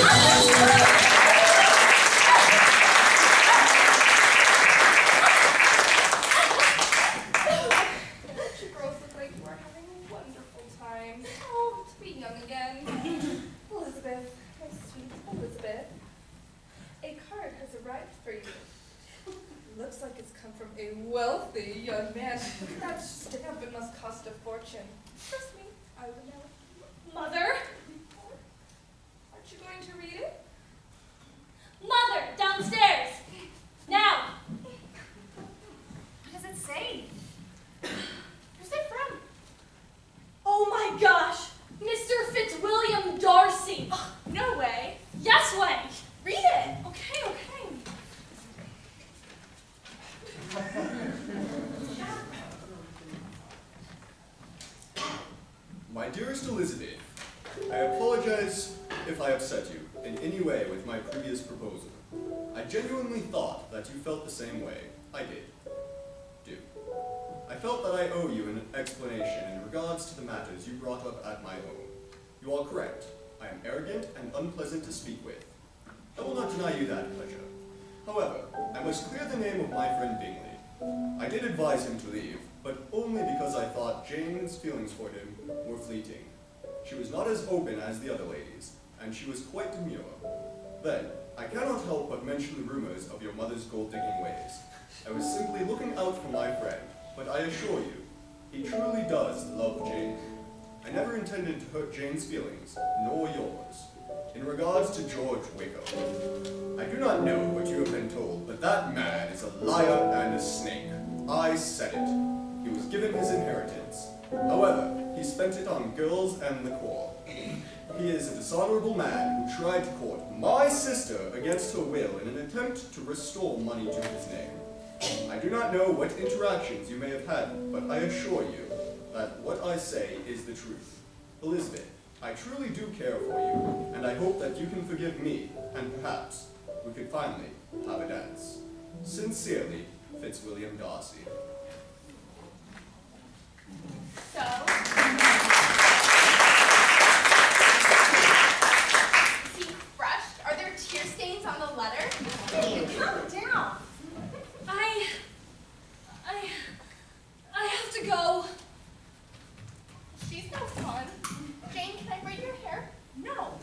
You girls look like you are having a wonderful time. Oh, to be young again. Elizabeth, my sweet Elizabeth, a card has arrived for you. Looks like it's come from a wealthy young man. That stamp, it must cost a fortune. Trust me, I will know. Mother? Aren't you going to read it? Mother, downstairs. Now. What does it say? Who's it from? Oh my gosh. Mister Fitzwilliam Darcy. No way. Yes way. Read it. Okay, okay. My dearest Elizabeth, I apologize if I upset you in any way with my previous proposal. I genuinely thought that you felt the same way. I did. Do. I felt that I owe you an explanation in regards to the matters you brought up at my home. You are correct. I am arrogant and unpleasant to speak with. I will not deny you that pleasure. However, I must clear the name of my friend Bingley. I did advise him to leave, but only because I thought Jane's feelings for him were fleeting. She was not as open as the other ladies, and she was quite demure. Then, I cannot help but mention the rumors of your mother's gold-digging ways. I was simply looking out for my friend, but I assure you, he truly does love Jane. And never intended to hurt Jane's feelings, nor yours. In regards to George Waco, I do not know what you have been told, but that man is a liar and a snake. I said it. He was given his inheritance. However, he spent it on girls and liquor. He is a dishonorable man who tried to court my sister against her will in an attempt to restore money to his name. I do not know what interactions you may have had, but I assure you that what I say is the truth. Elizabeth, I truly do care for you, and I hope that you can forgive me, and perhaps we could finally have a dance. Sincerely, Fitzwilliam Darcy. So, is he crushed? Are there tear stains on the letter? Hey, calm down. I, I, I have to go. She's no fun. Jane, can I braid your hair? No.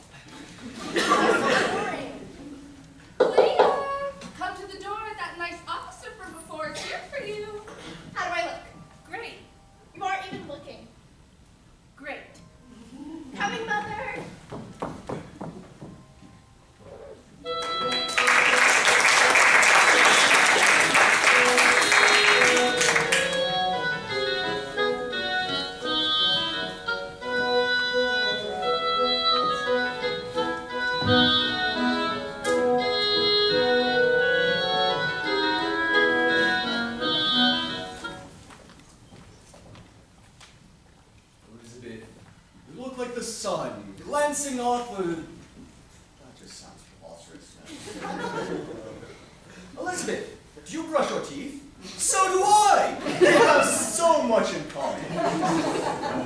Leah! Come to the door. That nice officer from before is here for you. How do I look? Great. You aren't even looking. Great. Coming, Mother! Elizabeth, you look like the sun, glancing off a... That just sounds preposterous. Elizabeth, do you brush your teeth? So do I! We have so much in common. No.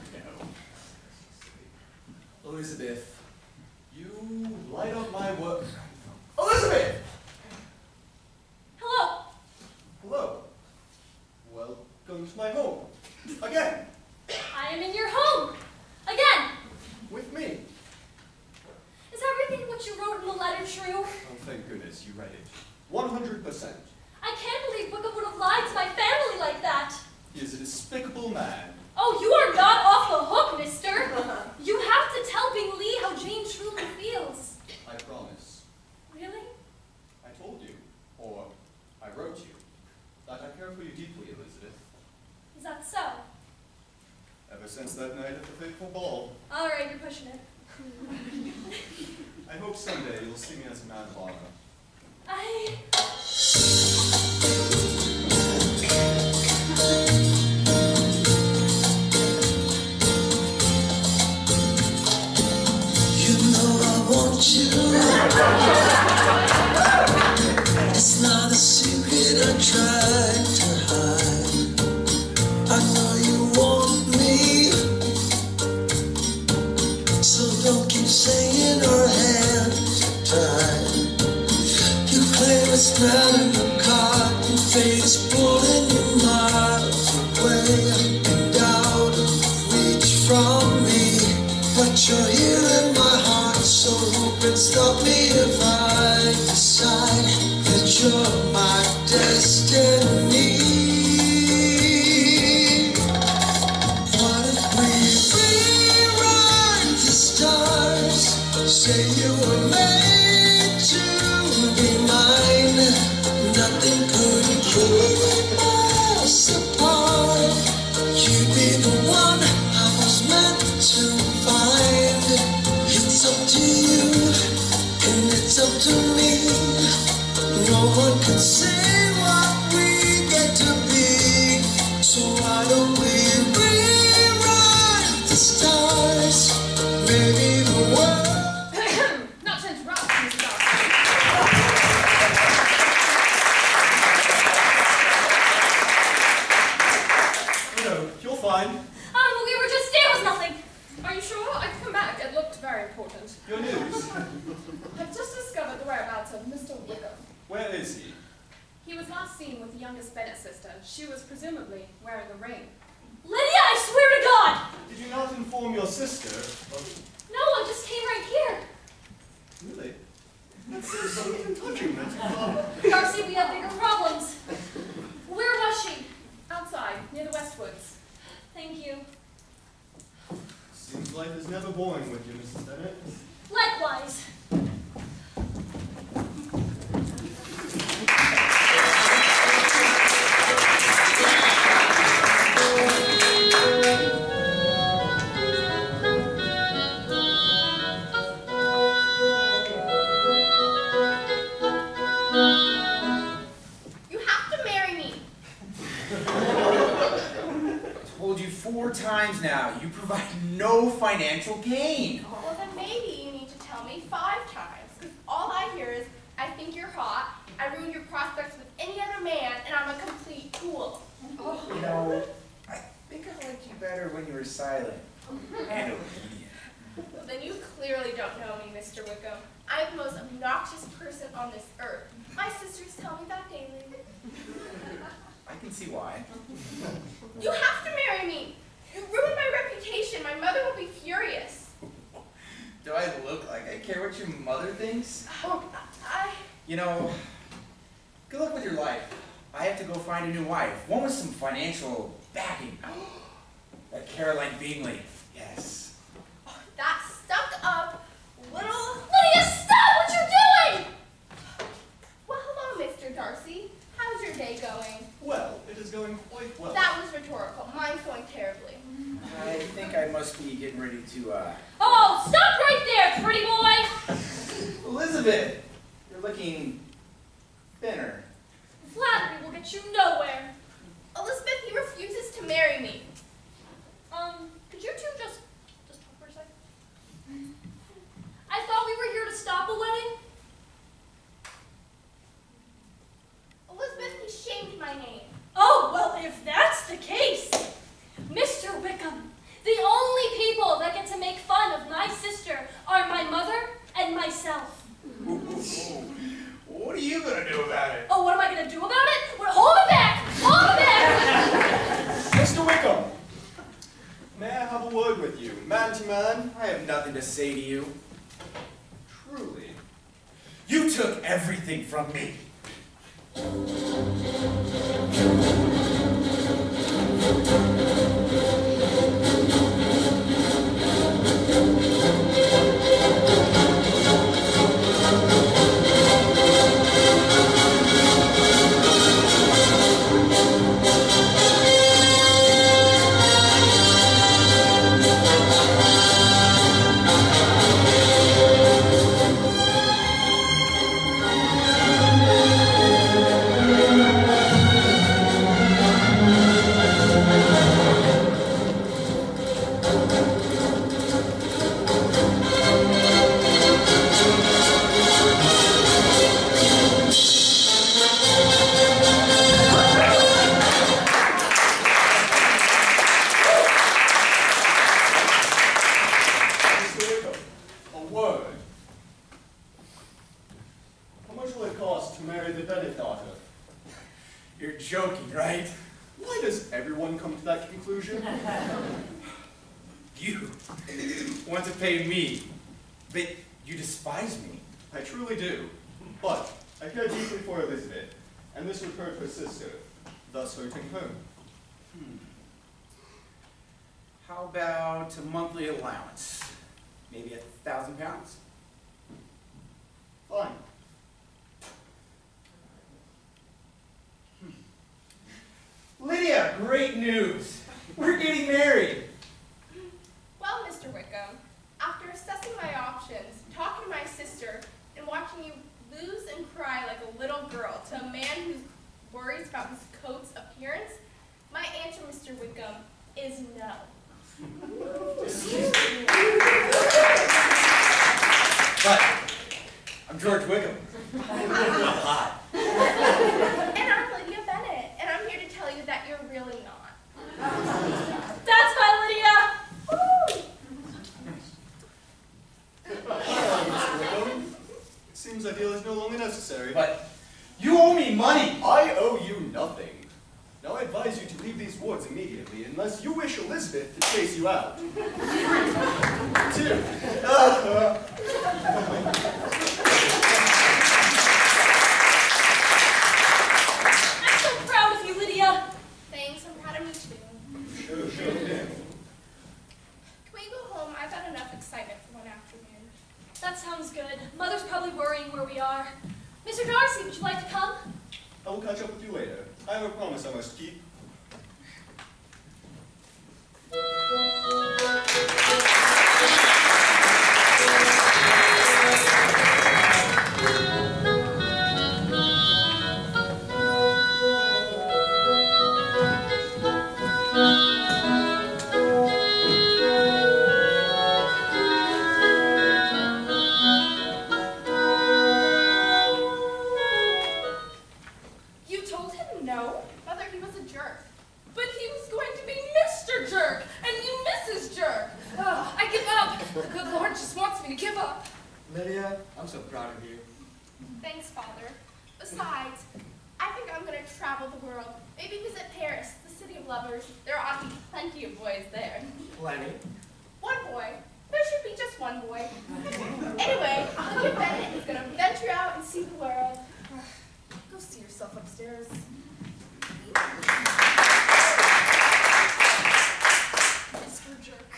Elizabeth, you light up my work. Elizabeth! Hello. Hello. Welcome to my home. Again. I am in your home. Again. With me. Is everything what you wrote in the letter true? Oh, thank goodness you read it. one hundred percent. I can't believe Wickham would have lied to my family like that. He is a despicable man. Oh, you are not off the hook, mister. You have to tell Bingley how Jane truly feels. I promise. Really? I told you, or I wrote you, that I care for you deeply, Elizabeth. Is that so? Ever since that night at the fateful ball. All right, you're pushing it. I hope someday you'll see me as a man of honor. I... You know I want you. It's not a secret I tried to hide. I know you want me, so don't keep saying our hands are tied. You claim it's not in the card, and fate is pulling you miles away and out of reach from me. But you're here in my heart, so who can stop me if I decide that you're my destiny? What if we rewrite the stars? Say you were made to be mine. Nothing could keep us apart. You'd be the one I was meant to find. It's up to you, and it's up to me. No one can say what we get to be. So why don't we rewrite the stars? Maybe the world. Not to interrupt, Mister Darcy. No, you're fine. Um, we were just... It was nothing. Are you sure? I've come back. It looked very important. Your news. I've just discovered the whereabouts of Mister Wickham. Where is he? He was last seen with the youngest Bennet sister. She was presumably wearing a ring. Lydia, I swear to God! Did you not inform your sister of... No, I just came right here. Really? That's so sweet and touching that you thought... Darcy, we have bigger problems. Where was she? Outside, near the Westwoods. Thank you. life is never boring with you, Missus Bennett. Likewise. You have to marry me. I told you four times now, you provide no financial gain. Well, then maybe you need to tell me five times, because all I hear is, I think you're hot, I ruined your prospects with any other man, and I'm a complete fool. You know, I think I liked you better when you were silent and obedient. Well, then you clearly don't know me, Mister Wickham. I'm the most obnoxious person on this earth. My sisters tell me that daily. I can see why. You have to marry me. You ruined my reputation. My mother will be furious. Do I look like I care what your mother thinks? Oh, I... You know, good luck with your life. I have to go find a new wife. One with some financial backing. That Caroline Bingley. Yes. That stuck-up little... Lydia, stop what you're doing! Well, hello, Mister Darcy. How's your day going? Well, it is going quite well. That was rhetorical. Mine's going terribly. I think I must be getting ready to, uh... Oh, stop right there, pretty boy! Elizabeth! You're looking thinner. Flattery will get you nowhere. Elizabeth, he refuses to marry me. Um, could you two just, just talk for a second? I thought we were here to stop a wedding. Elizabeth, he shamed my name. Oh, well, if that's the case, Mister Wickham, the only people that get to make fun of my sister are my mother and myself. Ooh, ooh, ooh. What are you gonna do about it? Oh, what am I gonna do about it? Well, hold it back! Hold it back! Mister Wickham, may I have a word with you, man to man? I have nothing to say to you. Truly. You took everything from me. You're joking, right? Why does everyone come to that conclusion? You want to pay me, but you despise me. I truly do. But I care deeply for Elizabeth, and this would hurt her sister, thus hurting her. Hmm. How about a monthly allowance? Maybe a thousand pounds? Fine. Lydia, great news! We're getting married! Well, Mister Wickham, after assessing my options, talking to my sister, and watching you lose and cry like a little girl to a man who worries about his coat's appearance, my answer, Mister Wickham, is no. But I'm George Wickham. I'm hot. And I'm Lydia Bennett, and I'm here to tell you that you're really not. That's my Lydia! Woo! Mister Wickham, it seems I feel is no longer necessary. But you owe me money! I owe you nothing. Now I advise you to leave these woods immediately, unless you wish Elizabeth to chase you out. Two. Uh, I'm so proud of you, Lydia. Thanks, I'm proud of me too. Sure, sure, yeah. Can we go home? I've good. Mother's probably worrying where we are. Mister Darcy, would you like to come? I will catch up with you later. I have a promise I must keep. You told him no? Mother, he was a jerk. But he was going to be Mister Jerk, and you Missus Jerk. Oh, I give up. The good Lord just wants me to give up. Lydia, I'm so proud of you. Thanks, Father. Besides, I think I'm going to travel the world. Maybe visit Paris, the city of lovers. There ought to be plenty of boys there. Plenty? One boy. There should be just one boy. Anyway, Mister Bennett is going to venture out and see the world. Go see yourself upstairs. Mister Jerk.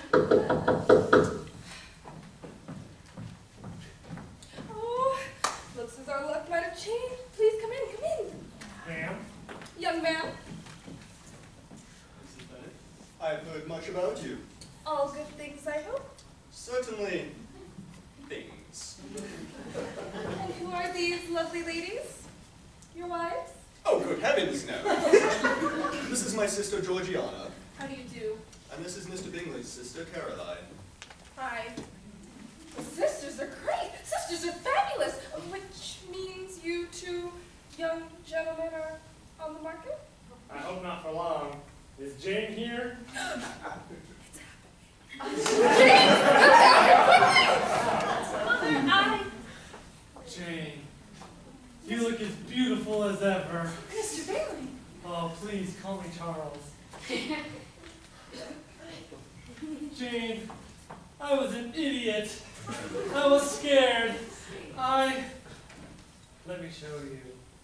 Oh, looks as our luck might have changed. Please come in, come in. Ma'am? Young man. Missus Bennett? I've heard much about you. All good things, I hope. Certainly, things. And who are these lovely ladies? Your wives? Oh, good heavens, no. This is my sister Georgiana, How do you do? and this is Mister Bingley's sister Caroline. Hi. Sisters are great. Sisters are fabulous. Which means you two young gentlemen are on the market? I hope not for long. Is Jane here? I... Jane, you look as beautiful as ever. Mister Bailey. Oh, please call me Charles. Jane, I was an idiot. I was scared. I... Let me show you.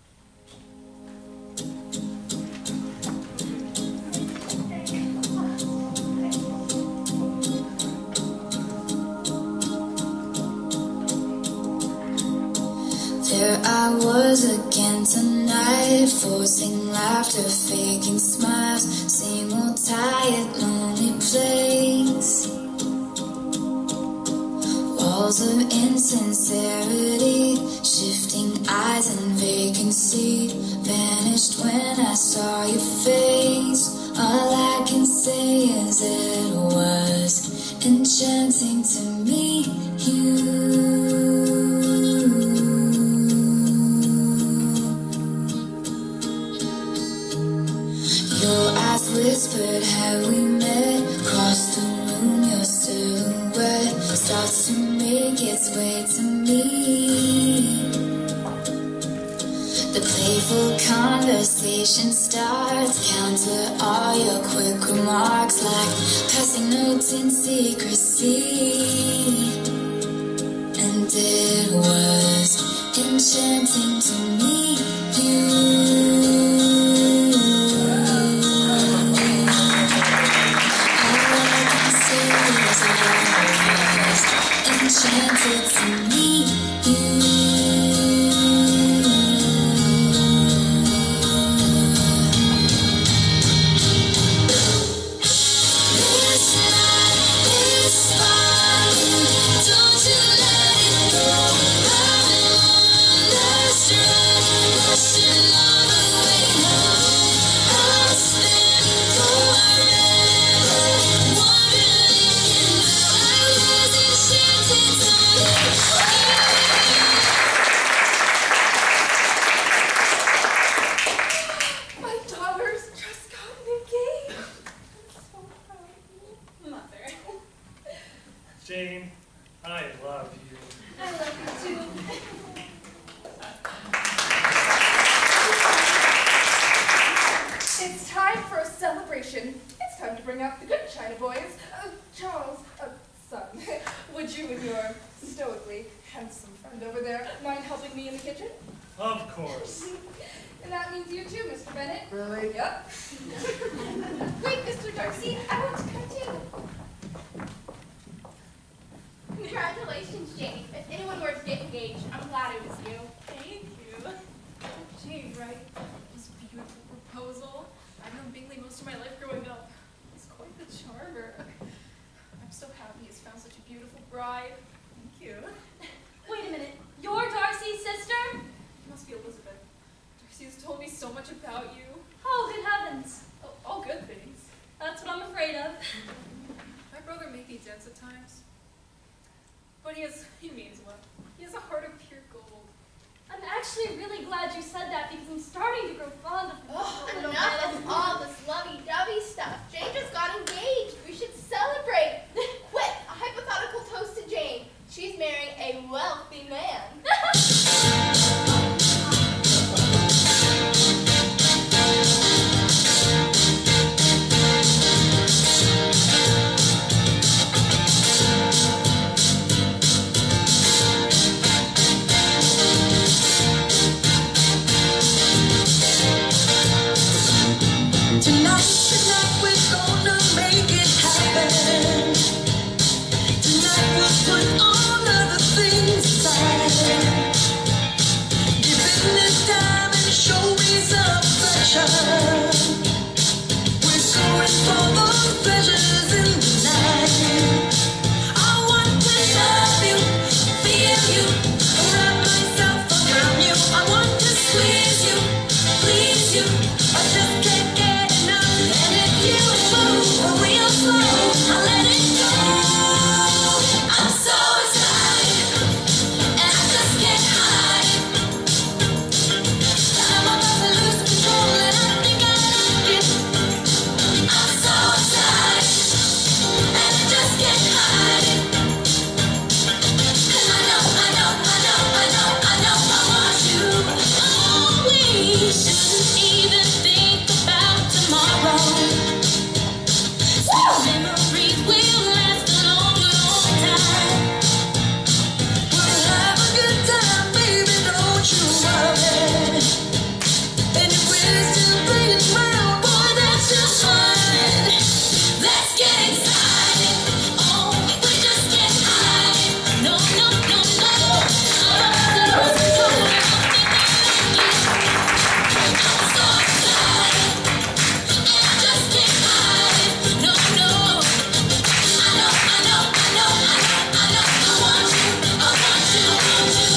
There I was again tonight, forcing laughter, faking smiles, same old tired, lonely place. Walls of insincerity, shifting eyes and vacancy, vanished when I saw your face. All I can say is it was enchanting to meet you. Whispered, have we met? Across the room, your silhouette starts to make its way to me. The playful conversation starts, counter all your quick remarks like passing notes in secrecy. And it was enchanting to meet you. Enchanted to meet you. This night is fine. Don't you let it go. I'm on the strand, rushing all the way home. I'll spend forever wondering if you know I was enchanted to meet you. My daughter's just gotten engaged. I'm so proud of you. Mother. Jane, I love you. I love you too. It's time for a celebration. It's time to bring out the good China boys. Uh, Charles, uh, son, would you and your stoically handsome friend over there mind helping me in the kitchen? Of course. And that means you too, Mister Bennett. Really? Yep. Wait, Mister Darcy, I want to come too. Congratulations, Jane. If anyone bride. Thank you. Wait a minute. You're Darcy's sister? You must be Elizabeth. Darcy's told me so much about you. Oh, good heavens. Oh, all good things. That's what I'm afraid of. My brother may be dense at times, but he has, he means well. He has a heart of pure gold. I'm actually really glad you said that because I'm starting to grow fond of him. Oh, a little enough bit. of all this lovey-dovey stuff. Jane just got engaged. We should celebrate. Quick, a hypothetical toast to Jane. She's marrying a wealthy man. Tonight, tonight we're gonna make it happen. Tonight we'll put all other things aside. Give in this time and show me some affection. We're going for those pleasures in the night. I want to love you, feel you, wrap myself around you. I want to squeeze you, please you. I just can't get enough. And if you move real slow, I'll let it go. I'm so excited, and I just can't hide. I'm about to lose control, and I think I like it. I'm so excited, and I just can't hide it. And I know, I know, I know, I know, I know I want you. Oh, we shouldn't even think about tomorrow. Sweet memories will last a long, long time. We'll have a good time, baby, don't you worry. And if we're still playing around, boy, that's just fine. Let's get excited. Oh, we just can't hide it. No, no, no, no. I'm about to lose control, and I think I like it. I'm so excited, and I just can't hide it. No, no. I know, I know, I know, I know, I know. I want you, I want you, I want you.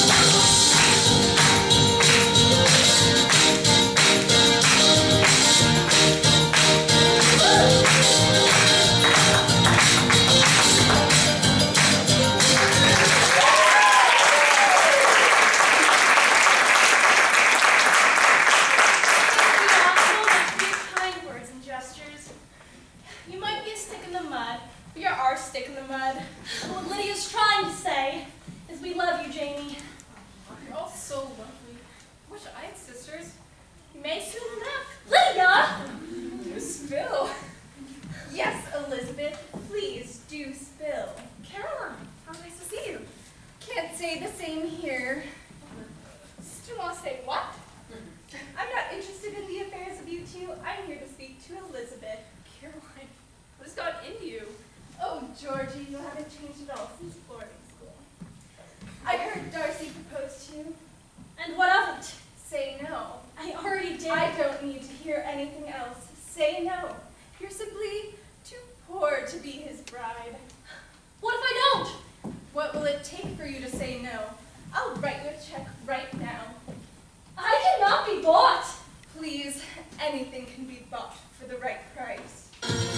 Kind words and gestures. You might be a stick in the mud, but you're our stick in the mud. What Lydia's trying to say is we love you, Jamie. You're all so lovely. I wish I had sisters. You may soon enough. Lydia! You spill. Yes, Elizabeth, please do spill. Caroline, how nice to see you. Can't say the same here. Sister-in-law say what? I'm not interested in the affairs of you two. I'm here to speak to Elizabeth. Caroline, what has got into you? Oh, Georgie, you haven't changed at all since boarding school. I heard Darcy proposed to you. And what of it? Say no. I already did. I don't need to hear anything else. Say no. You're simply too poor to be his bride. What if I don't? What will it take for you to say no? I'll write you a check right now. I cannot be bought. Please, anything can be bought for the right price.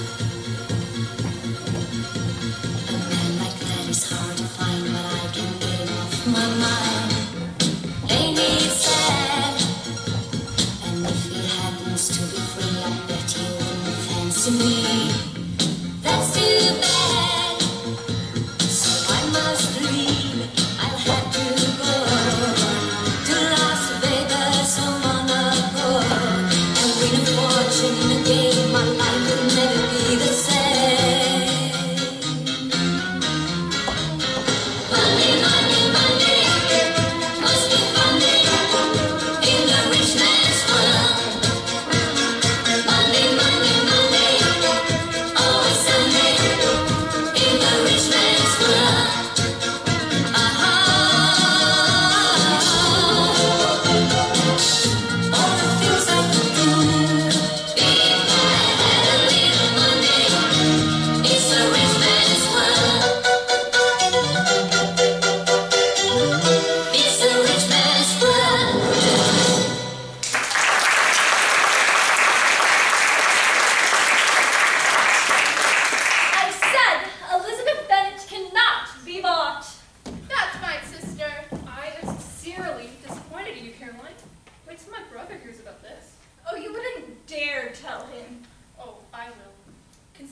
A man like that is hard to find, but I can't get him off my mind. Ain't he sad? And if he happens to be free, I bet he wouldn't fancy me. That's too bad. So I must leave. I'll have to go to Las Vegas or Monaco and win a fortune in a game. My life would never be the same. Money, money, money.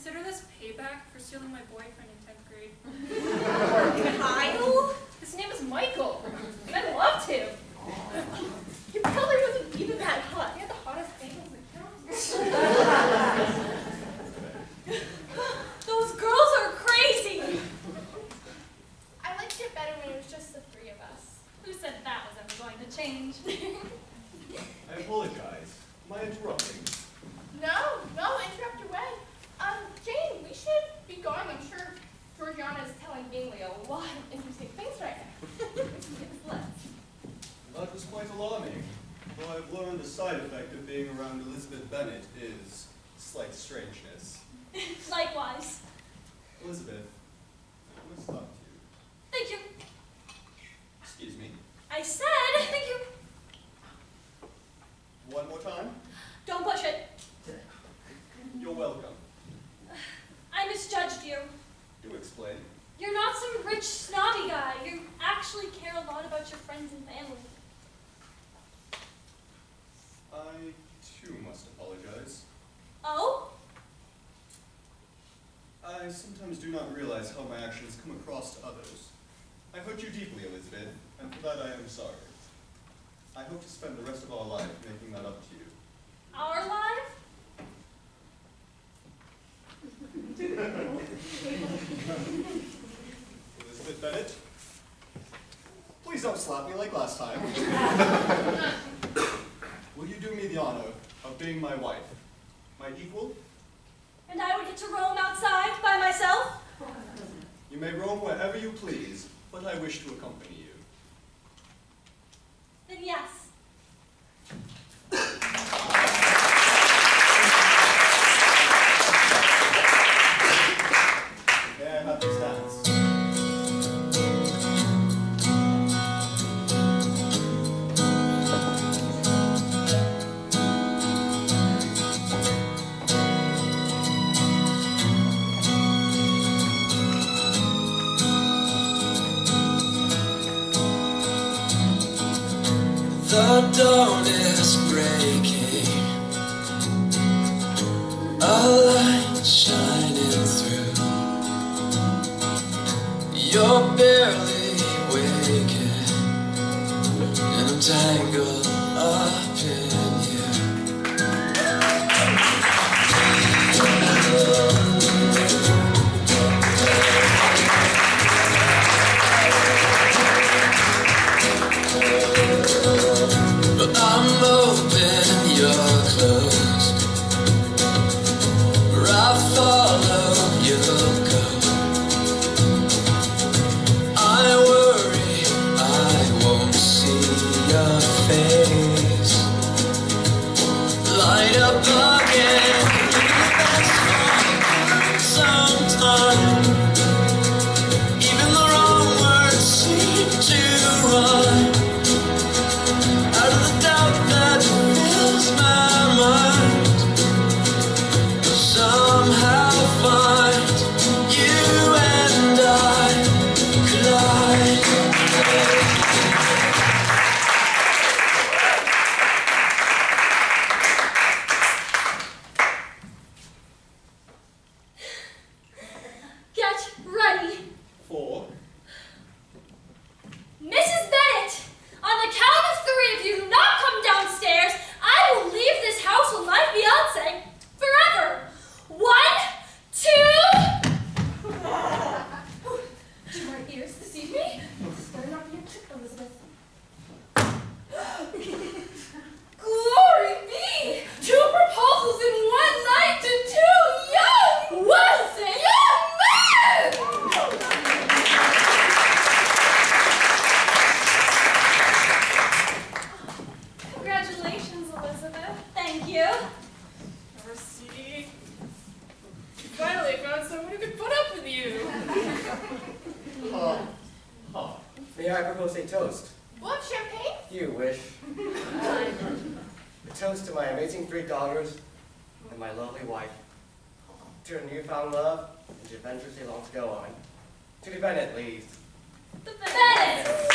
consider this payback for stealing my boyfriend in tenth grade. Kyle? His name is Michael. And I loved him. He probably wasn't even that hot. He had the hottest bagels in town. Those girls are crazy! I liked it better when it was just the three of us. Who said that was ever going to change? I apologize. Am I interrupting? No, no, interrupt away. Um, Jane, we should be going. I'm sure Georgiana is telling Bingley a lot of interesting things right now. Let's. That was quite alarming. Though I've learned the side effect of being around Elizabeth Bennet is slight strangeness. Likewise. Elizabeth, I must talk to you. Thank you. Excuse me. I said thank you. One more time. Don't push it. You're welcome. I misjudged you. Do explain. You're not some rich, snobby guy. You actually care a lot about your friends and family. I, too, must apologize. Oh? I sometimes do not realize how my actions come across to others. I hurt you deeply, Elizabeth, and for that I am sorry. I hope to spend the rest of our life making that up to you. Our life? Elizabeth Bennet, please don't slap me like last time. Will you do me the honor of being my wife, my equal? And I would get to roam outside by myself? You may roam wherever you please, but I wish to accompany you. Then yes. May I have these hands? The dawn is breaking, a light shining through. You're barely waking, and I'm tangled up in you. But I'm open, you're closed. Where I follow, you'll go. I worry I won't see your face. Light up again, sometime. Even the wrong words seem to rhyme. Out of the doubt that fills my mind, somehow find you and I collide. Get ready. Four. Missus Bennet, on the count of three, if you do not come downstairs, I will leave this house with my fiancé forever. One, two. Do my ears deceive me? This better not be a trick, Elizabeth. Glory be! Two proposals in one night to two young, wealthy young men! Congratulations, Elizabeth. Thank you. Darcy. You finally found someone who could put up with you. Huh. Huh. May I propose a toast? What, champagne? You wish. A toast to my amazing three daughters and my lovely wife. To a newfound love and to adventures they long to go on. To the Bennet, please. The Bennet!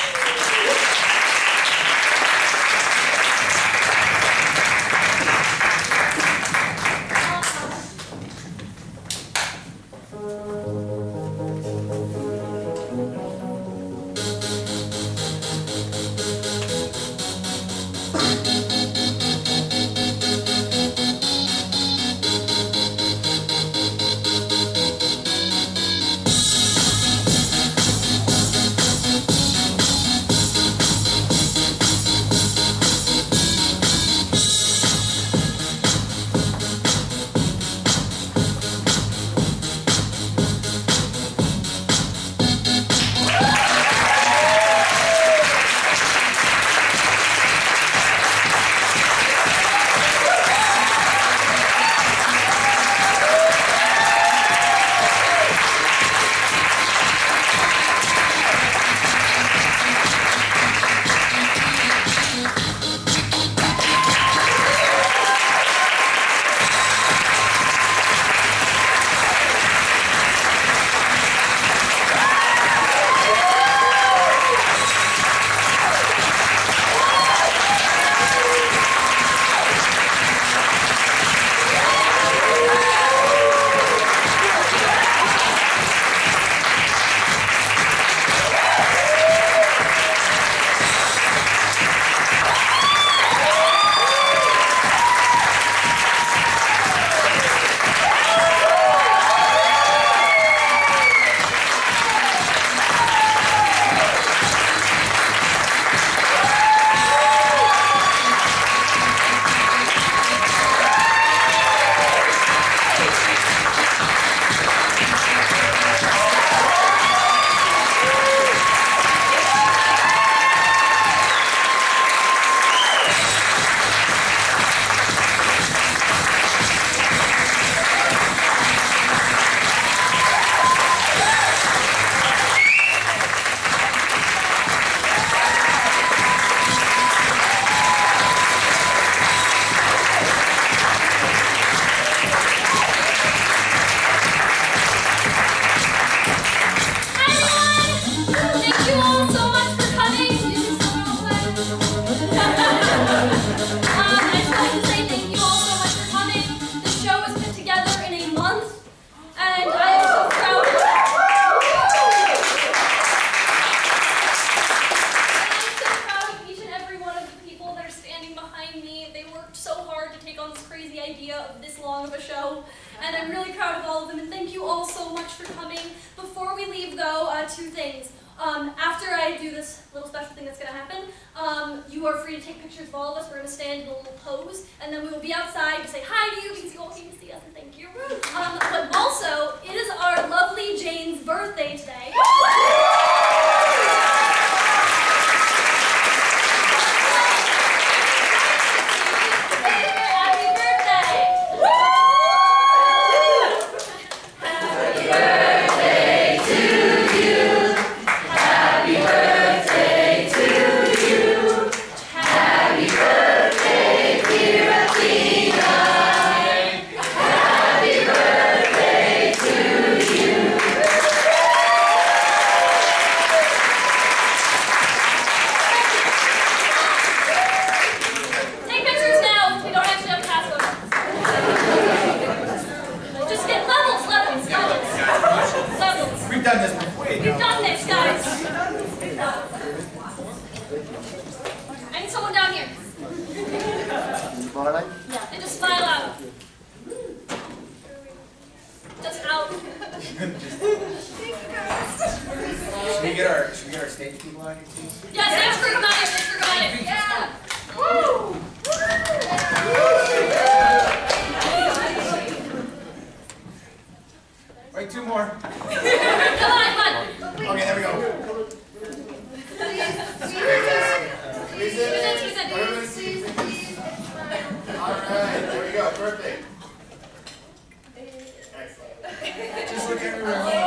Just look everywhere.